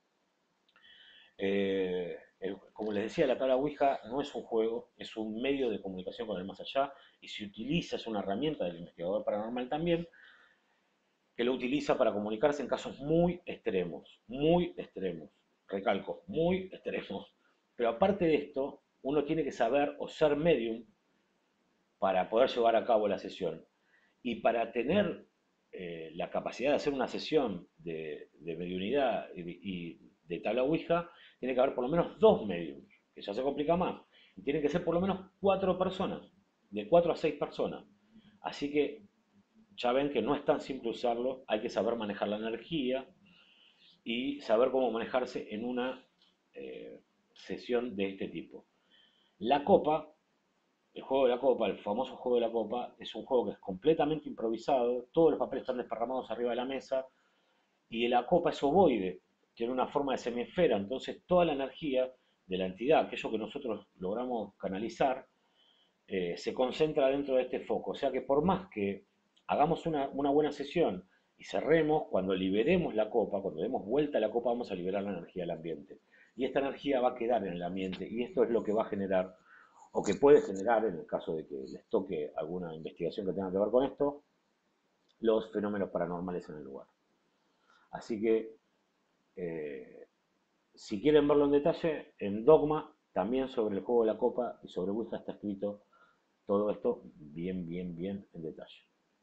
Como les decía, la tabla Ouija no es un juego, es un medio de comunicación con el más allá y se utiliza, es una herramienta del investigador paranormal también, que lo utiliza para comunicarse en casos muy extremos, recalco, muy extremos. Pero aparte de esto, uno tiene que saber o ser medium para poder llevar a cabo la sesión. Y para tener la capacidad de hacer una sesión de mediunidad y de tabla Ouija, tiene que haber por lo menos dos mediums, que ya se complica más. Y tienen que ser por lo menos cuatro personas, de cuatro a seis personas. Así que ya ven que no es tan simple usarlo, hay que saber manejar la energía y saber cómo manejarse en una sesión de este tipo. La copa, el juego de la copa, el famoso juego de la copa, es un juego que es completamente improvisado, todos los papeles están desparramados arriba de la mesa y la copa es ovoide, tiene una forma de semiesfera, entonces toda la energía de la entidad, aquello que nosotros logramos canalizar, se concentra dentro de este foco. O sea que por más que hagamos una buena sesión y cerremos, cuando liberemos la copa, cuando demos vuelta a la copa, vamos a liberar la energía del ambiente. Y esta energía va a quedar en el ambiente y esto es lo que va a generar, o que puede generar, en el caso de que les toque alguna investigación que tenga que ver con esto, los fenómenos paranormales en el lugar. Así que, eh, si quieren verlo en detalle, en Dogma, también sobre el juego de la copa y sobre Ouija está escrito todo esto bien, bien, bien en detalle.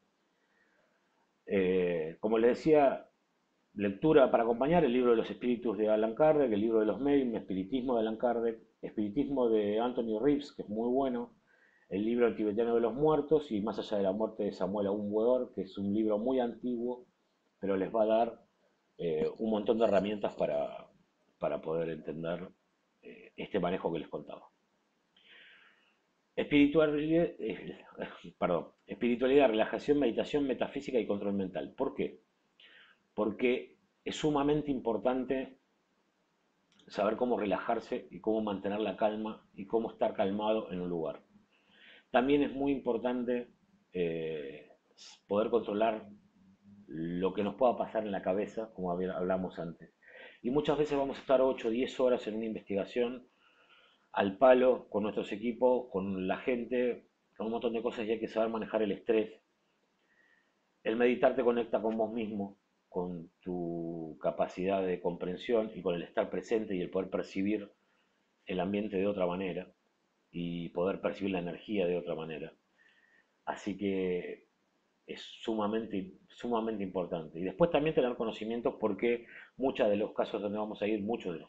Como les decía, lectura para acompañar, el libro de los espíritus de Alan Kardec, el libro de los medios, espiritismo de Alan Kardec, espiritismo de Anthony Reeves, que es muy bueno, el libro El tibetano de los muertos y Más allá de la muerte de Samuel Aún Weor, que es un libro muy antiguo, pero les va a dar un montón de herramientas para poder entender este manejo que les contaba. Espiritualidad, espiritualidad, relajación, meditación, metafísica y control mental. ¿Por qué? Porque es sumamente importante saber cómo relajarse y cómo mantener la calma y cómo estar calmado en un lugar. También es muy importante eh, poder controlar lo que nos pueda pasar en la cabeza, como hablamos antes. Y muchas veces vamos a estar 8 o 10 horas en una investigación al palo con nuestros equipos, con la gente, con un montón de cosas y hay que saber manejar el estrés. El meditar te conecta con vos mismo, con tu capacidad de comprensión y con el estar presente y el poder percibir el ambiente de otra manera y poder percibir la energía de otra manera. Así que es sumamente importante. Y después también tener conocimientos porque muchos de los casos donde vamos a ir,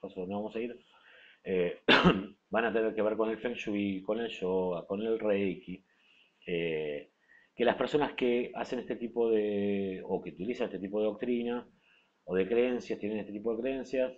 eh, van a tener que ver con el Feng Shui, con el yoga, con el Reiki, eh, que las personas que hacen este tipo de, o que utilizan este tipo de doctrina o de creencias, tienen este tipo de creencias,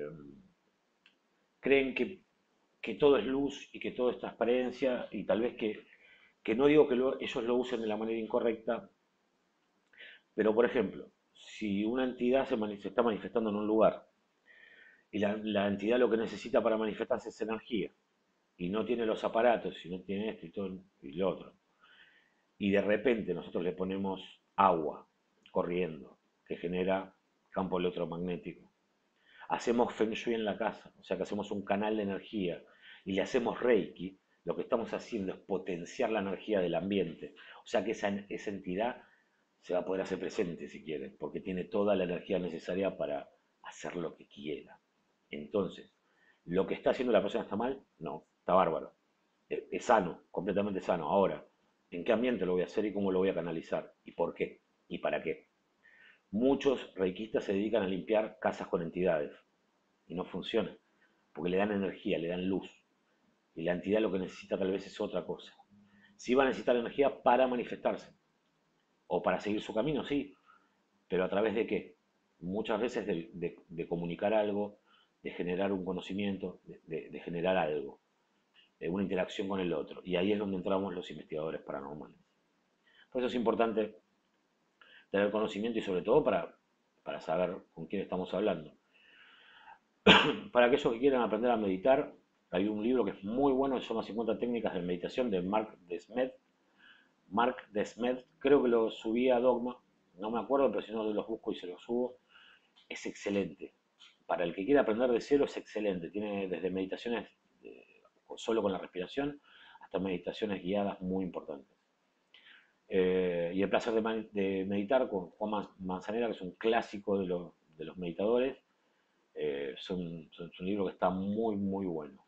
creen que todo es luz y que todo es transparencia y tal vez que no digo que ellos lo usen de la manera incorrecta, pero por ejemplo, si una entidad se está manifestando en un lugar y la entidad lo que necesita para manifestarse es energía y no tiene los aparatos y no tiene esto y todo y lo otro, y de repente nosotros le ponemos agua corriendo que genera campo electromagnético, hacemos Feng Shui en la casa, o sea que hacemos un canal de energía y le hacemos Reiki, lo que estamos haciendo es potenciar la energía del ambiente. O sea que esa entidad se va a poder hacer presente si quiere, porque tiene toda la energía necesaria para hacer lo que quiera. Entonces, ¿lo que está haciendo la persona está mal? No, está bárbaro. Es sano, completamente sano. Ahora, ¿en qué ambiente lo voy a hacer y cómo lo voy a canalizar? ¿Y por qué? ¿Y para qué? Muchos reikistas se dedican a limpiar casas con entidades y no funciona, porque le dan energía, le dan luz, y la entidad lo que necesita tal vez es otra cosa. Sí va a necesitar energía para manifestarse, o para seguir su camino, sí, pero ¿a través de qué? Muchas veces de comunicar algo, de generar un conocimiento, de generar algo, de una interacción con el otro, y ahí es donde entramos los investigadores paranormales. Por eso es importante tener conocimiento y sobre todo para saber con quién estamos hablando. Para aquellos que quieran aprender a meditar, hay un libro que es muy bueno, que se llama 50 técnicas de meditación de Mark Desmet. Mark Desmet, creo que lo subí a Dogma, no me acuerdo, pero si no los busco y se los subo. Es excelente. Para el que quiera aprender de cero es excelente. Tiene desde meditaciones solo con la respiración hasta meditaciones guiadas muy importantes. Y el placer de meditar con Juan Manzanera, que es un clásico de los meditadores, es un libro que está muy bueno.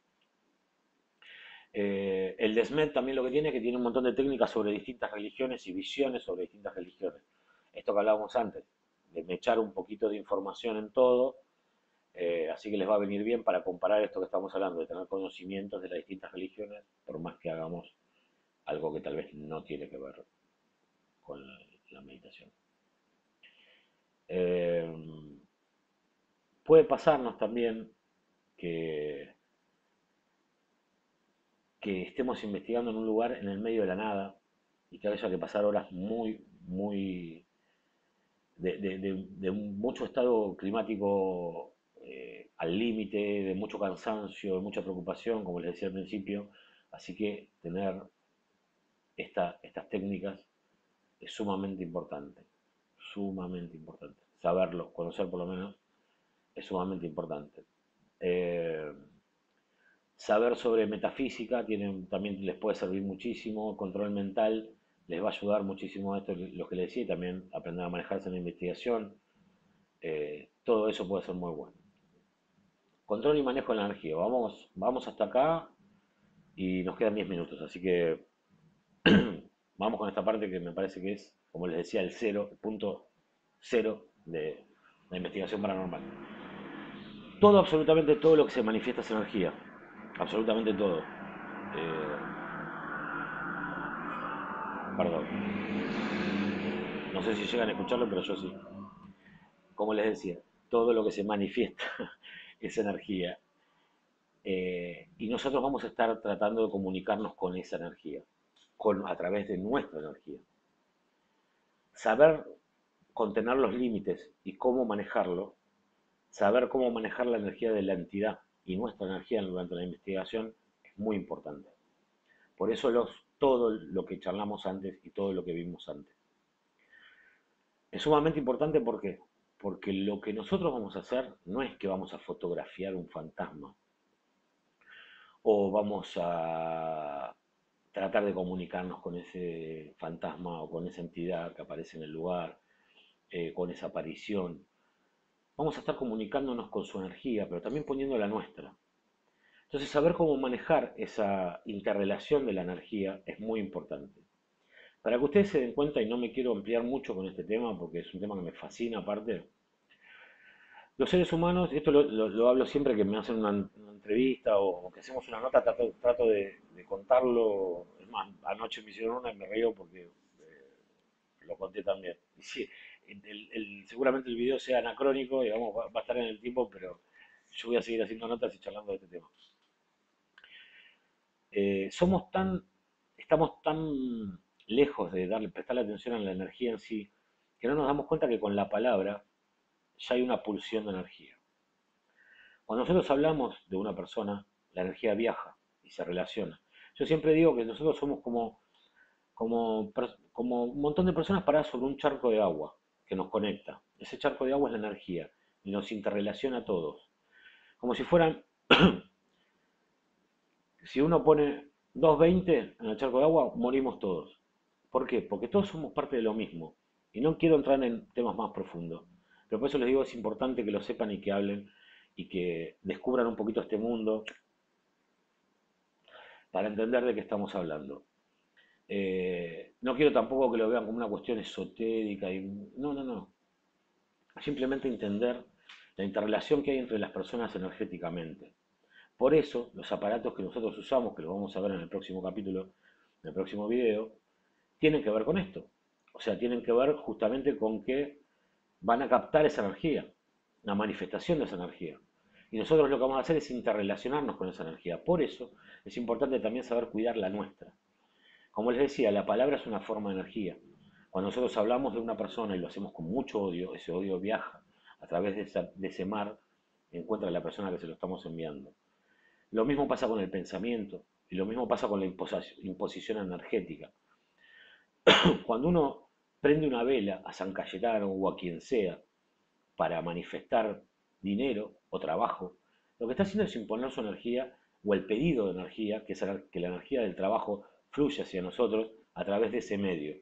El Desmet también lo que tiene es que tiene un montón de técnicas sobre distintas religiones y visiones sobre distintas religiones. Esto que hablábamos antes, de echar un poquito de información en todo, así que les va a venir bien para comparar esto que estamos hablando, de tener conocimientos de las distintas religiones, por más que hagamos algo que tal vez no tiene que ver con la meditación. Eh, Puede pasarnos también que estemos investigando en un lugar en el medio de la nada y que haya que pasar horas muy, de mucho estado climático al límite, de mucho cansancio, de mucha preocupación, como les decía al principio. Así que tener estas técnicas es sumamente importante. Saberlo, conocer por lo menos, es sumamente importante. Eh, Saber sobre metafísica también les puede servir muchísimo, control mental les va a ayudar muchísimo a esto, lo que les decía, y también aprender a manejarse en la investigación, todo eso puede ser muy bueno. Control y manejo de la energía, vamos hasta acá y nos quedan 10 minutos, así que vamos con esta parte que me parece que es, como les decía, el punto cero de la investigación paranormal. Todo, absolutamente todo lo que se manifiesta es energía, absolutamente todo. Perdón, no sé si llegan a escucharlo, pero yo sí. Como les decía, todo lo que se manifiesta es energía. Y nosotros vamos a estar tratando de comunicarnos con esa energía, a través de nuestra energía. Saber contener los límites y cómo manejarlo, saber cómo manejar la energía de la entidad y nuestra energía durante la investigación es muy importante. Por eso todo lo que charlamos antes y todo lo que vimos antes. Es sumamente importante porque lo que nosotros vamos a hacer no es que vamos a fotografiar un fantasma o vamos a tratar de comunicarnos con ese fantasma o con esa entidad que aparece en el lugar. con esa aparición. Vamos a estar comunicándonos con su energía, pero también poniendo la nuestra. Entonces, saber cómo manejar esa interrelación de la energía es muy importante. Para que ustedes se den cuenta, y no me quiero ampliar mucho con este tema, porque es un tema que me fascina aparte, los seres humanos, esto lo hablo siempre que me hacen una entrevista o que hacemos una nota, trato de contarlo. Es más, anoche me hicieron una y me río porque lo conté también. Y sí, seguramente el video sea anacrónico, digamos, va a estar en el tiempo, pero yo voy a seguir haciendo notas y charlando de este tema. Somos tan, estamos tan lejos de prestarle atención a la energía en sí, que no nos damos cuenta que con la palabra ya hay una pulsión de energía. Cuando nosotros hablamos de una persona, la energía viaja y se relaciona. Yo siempre digo que nosotros somos como un montón de personas paradas sobre un charco de agua que nos conecta. Ese charco de agua es la energía y nos interrelaciona a todos. Como si fueran, si uno pone 220 en el charco de agua, morimos todos. ¿Por qué? Porque todos somos parte de lo mismo. Y no quiero entrar en temas más profundos. Pero por eso les digo, es importante que lo sepan y que hablen y que descubran un poquito este mundo para entender de qué estamos hablando. No quiero tampoco que lo vean como una cuestión esotérica. No, no, no. Simplemente entender la interrelación que hay entre las personas energéticamente. Por eso, los aparatos que nosotros usamos, que lo vamos a ver en el próximo capítulo, en el próximo video, tienen que ver con esto. O sea, tienen que ver justamente con que van a captar esa energía, la manifestación de esa energía. Y nosotros lo que vamos a hacer es interrelacionarnos con esa energía. Por eso es importante también saber cuidar la nuestra. Como les decía, la palabra es una forma de energía. Cuando nosotros hablamos de una persona y lo hacemos con mucho odio, ese odio viaja a través de ese mar, encuentra a la persona que se lo estamos enviando. Lo mismo pasa con el pensamiento y lo mismo pasa con la imposición energética. Cuando uno prende una vela a San Cayetano o a quien sea para manifestar dinero o trabajo, lo que está haciendo es imponer su energía o el pedido de energía, que es que la energía del trabajo fluya hacia nosotros a través de ese medio.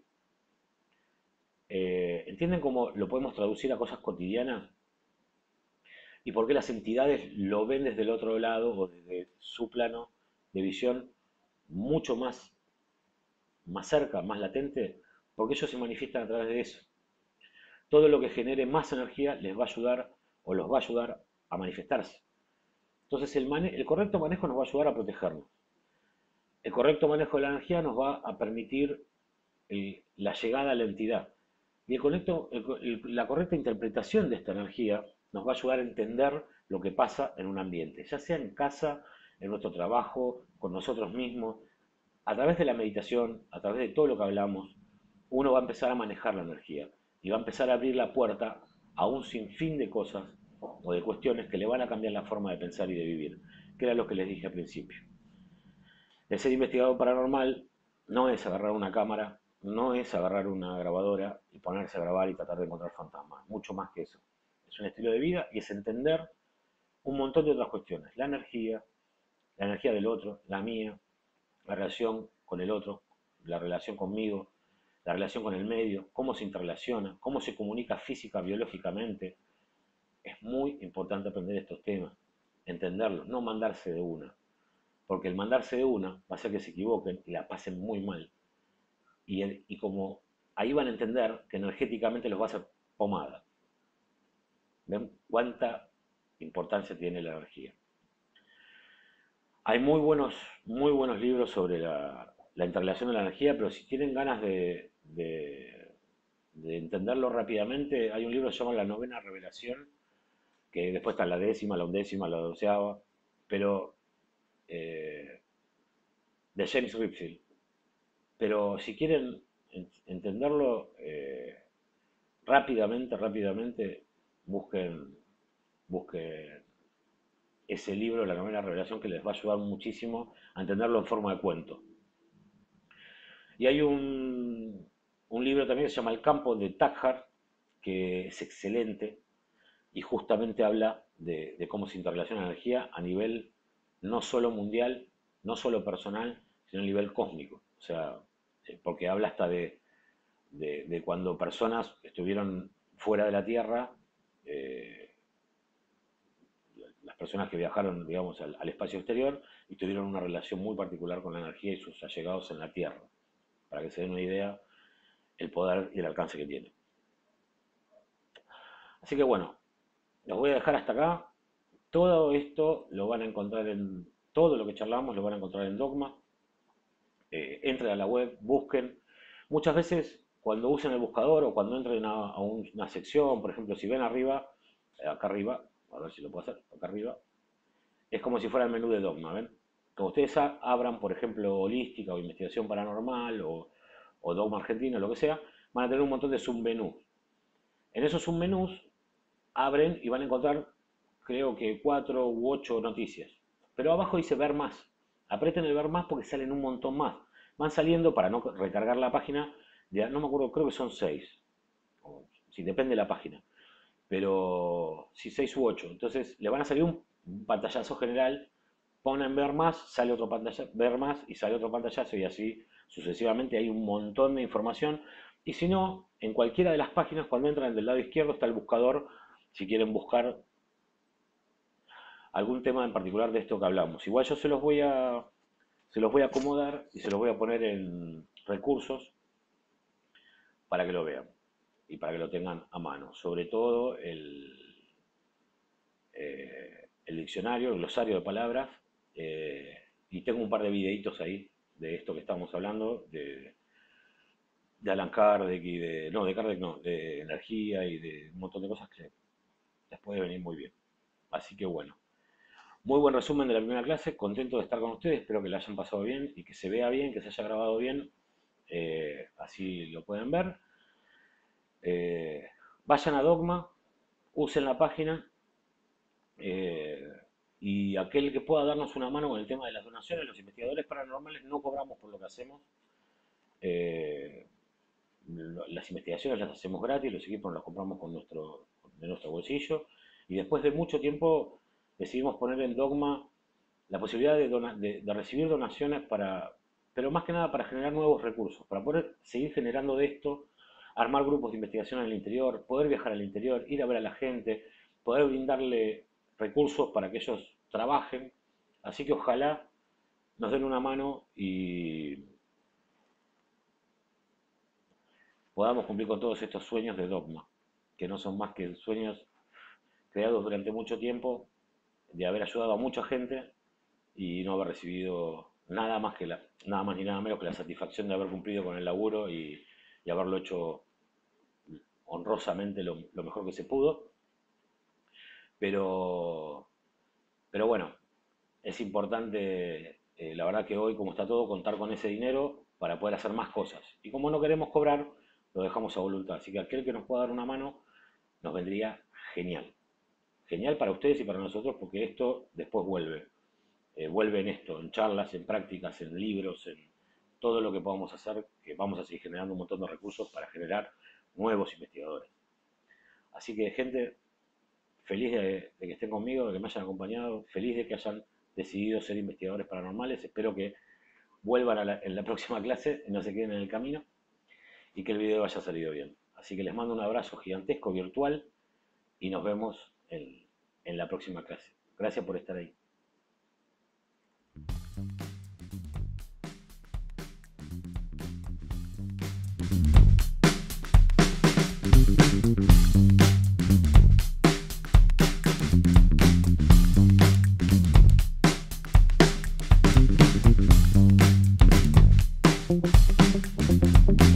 ¿Entienden cómo lo podemos traducir a cosas cotidianas? ¿Y por qué las entidades lo ven desde el otro lado o desde su plano de visión mucho más cerca, más latente? Porque ellos se manifiestan a través de eso. Todo lo que genere más energía les va a ayudar o los va a ayudar a manifestarse. Entonces el correcto manejo nos va a ayudar a protegernos. El correcto manejo de la energía nos va a permitir la llegada a la entidad. Y la correcta interpretación de esta energía nos va a ayudar a entender lo que pasa en un ambiente, ya sea en casa, en nuestro trabajo, con nosotros mismos. A través de la meditación, a través de todo lo que hablamos, uno va a empezar a manejar la energía y va a empezar a abrir la puerta a un sinfín de cosas o de cuestiones que le van a cambiar la forma de pensar y de vivir, que era lo que les dije al principio. El ser investigador paranormal no es agarrar una cámara, no es agarrar una grabadora y ponerse a grabar y tratar de encontrar fantasmas, mucho más que eso. Es un estilo de vida y es entender un montón de otras cuestiones, la energía del otro, la mía, la relación con el otro, la relación conmigo, la relación con el medio, cómo se interrelaciona, cómo se comunica física, biológicamente. Es muy importante aprender estos temas, entenderlos, no mandarse de una, porque el mandarse de una va a hacer que se equivoquen y la pasen muy mal. Y como ahí van a entender que energéticamente los va a hacer pomada. ¿Ven cuánta importancia tiene la energía? Hay muy buenos libros sobre la interrelación de la energía, pero si tienen ganas de entenderlo rápidamente, hay un libro que se llama La Novena Revelación, que después está la décima, la undécima, la doceava, pero eh, de James Ripfield. Pero si quieren entenderlo rápidamente, busquen ese libro, La Novena Revelación, que les va a ayudar muchísimo a entenderlo en forma de cuento. Y hay un libro también que se llama El campo de Takhar, que es excelente y justamente habla de cómo se interrelaciona la energía a nivel no solo mundial, no solo personal, sino a nivel cósmico. O sea, porque habla hasta de cuando personas estuvieron fuera de la Tierra, eh, las personas que viajaron, digamos, al espacio exterior y tuvieron una relación muy particular con la energía y sus allegados en la Tierra, para que se den una idea el poder y el alcance que tiene. Así que bueno, los voy a dejar hasta acá. Todo esto lo van a encontrar todo lo que charlamos lo van a encontrar en Dogma. Entren a la web, busquen. Muchas veces cuando usen el buscador o cuando entren a una sección, por ejemplo, si ven arriba, acá arriba, a ver si lo puedo hacer, acá arriba, es como si fuera el menú de Dogma, ¿ven? Cuando ustedes abran, por ejemplo, holística o investigación paranormal o Dogma Argentina, lo que sea, van a tener un montón de submenús. En esos submenús abren y van a encontrar, creo que 4 u 8 noticias. Pero abajo dice ver más. Aprieten el ver más porque salen un montón más. Van saliendo para no recargar la página, no me acuerdo, creo que son 6. Si depende de la página. Pero si 6 u 8. Entonces le van a salir un pantallazo general, ponen ver más, sale otro pantallazo, ver más y sale otro pantallazo y así sucesivamente. Hay un montón de información. Y si no, en cualquiera de las páginas, cuando entran del lado izquierdo está el buscador, si quieren buscar algún tema en particular de esto que hablamos. Igual yo se los voy a acomodar y se los voy a poner en recursos para que lo vean y para que lo tengan a mano. Sobre todo el diccionario, el glosario de palabras, y tengo un par de videitos ahí de esto que estamos hablando, de Allan Kardec y de Kardec no, de energía y de un montón de cosas que les puede venir muy bien. Así que bueno, muy buen resumen de la primera clase, contento de estar con ustedes, espero que la hayan pasado bien y que se vea bien, que se haya grabado bien, así lo pueden ver. Vayan a Dogma, usen la página, y aquel que pueda darnos una mano con el tema de las donaciones, los investigadores paranormales no cobramos por lo que hacemos. Las investigaciones las hacemos gratis, los equipos los compramos de nuestro bolsillo, y después de mucho tiempo decidimos poner en Dogma la posibilidad de recibir donaciones pero más que nada para generar nuevos recursos, para poder seguir generando de esto, armar grupos de investigación en el interior, poder viajar al interior, ir a ver a la gente, poder brindarle recursos para que ellos trabajen. Así que ojalá nos den una mano y podamos cumplir con todos estos sueños de Dogma, que no son más que sueños creados durante mucho tiempo, de haber ayudado a mucha gente y no haber recibido nada más ni nada menos que la satisfacción de haber cumplido con el laburo y haberlo hecho honrosamente lo mejor que se pudo. Pero bueno, es importante, la verdad que hoy, como está todo, contar con ese dinero para poder hacer más cosas. Y como no queremos cobrar, lo dejamos a voluntad. Así que aquel que nos pueda dar una mano, nos vendría genial. Genial para ustedes y para nosotros, porque esto después vuelve. Vuelve en esto, en charlas, en prácticas, en libros, en todo lo que podamos hacer, que vamos a seguir generando un montón de recursos para generar nuevos investigadores. Así que, gente, feliz de que estén conmigo, de que me hayan acompañado, feliz de que hayan decidido ser investigadores paranormales. Espero que vuelvan en la próxima clase y no se queden en el camino y que el video haya salido bien. Así que les mando un abrazo gigantesco virtual y nos vemos en la próxima clase. Gracias por estar ahí. Thank you.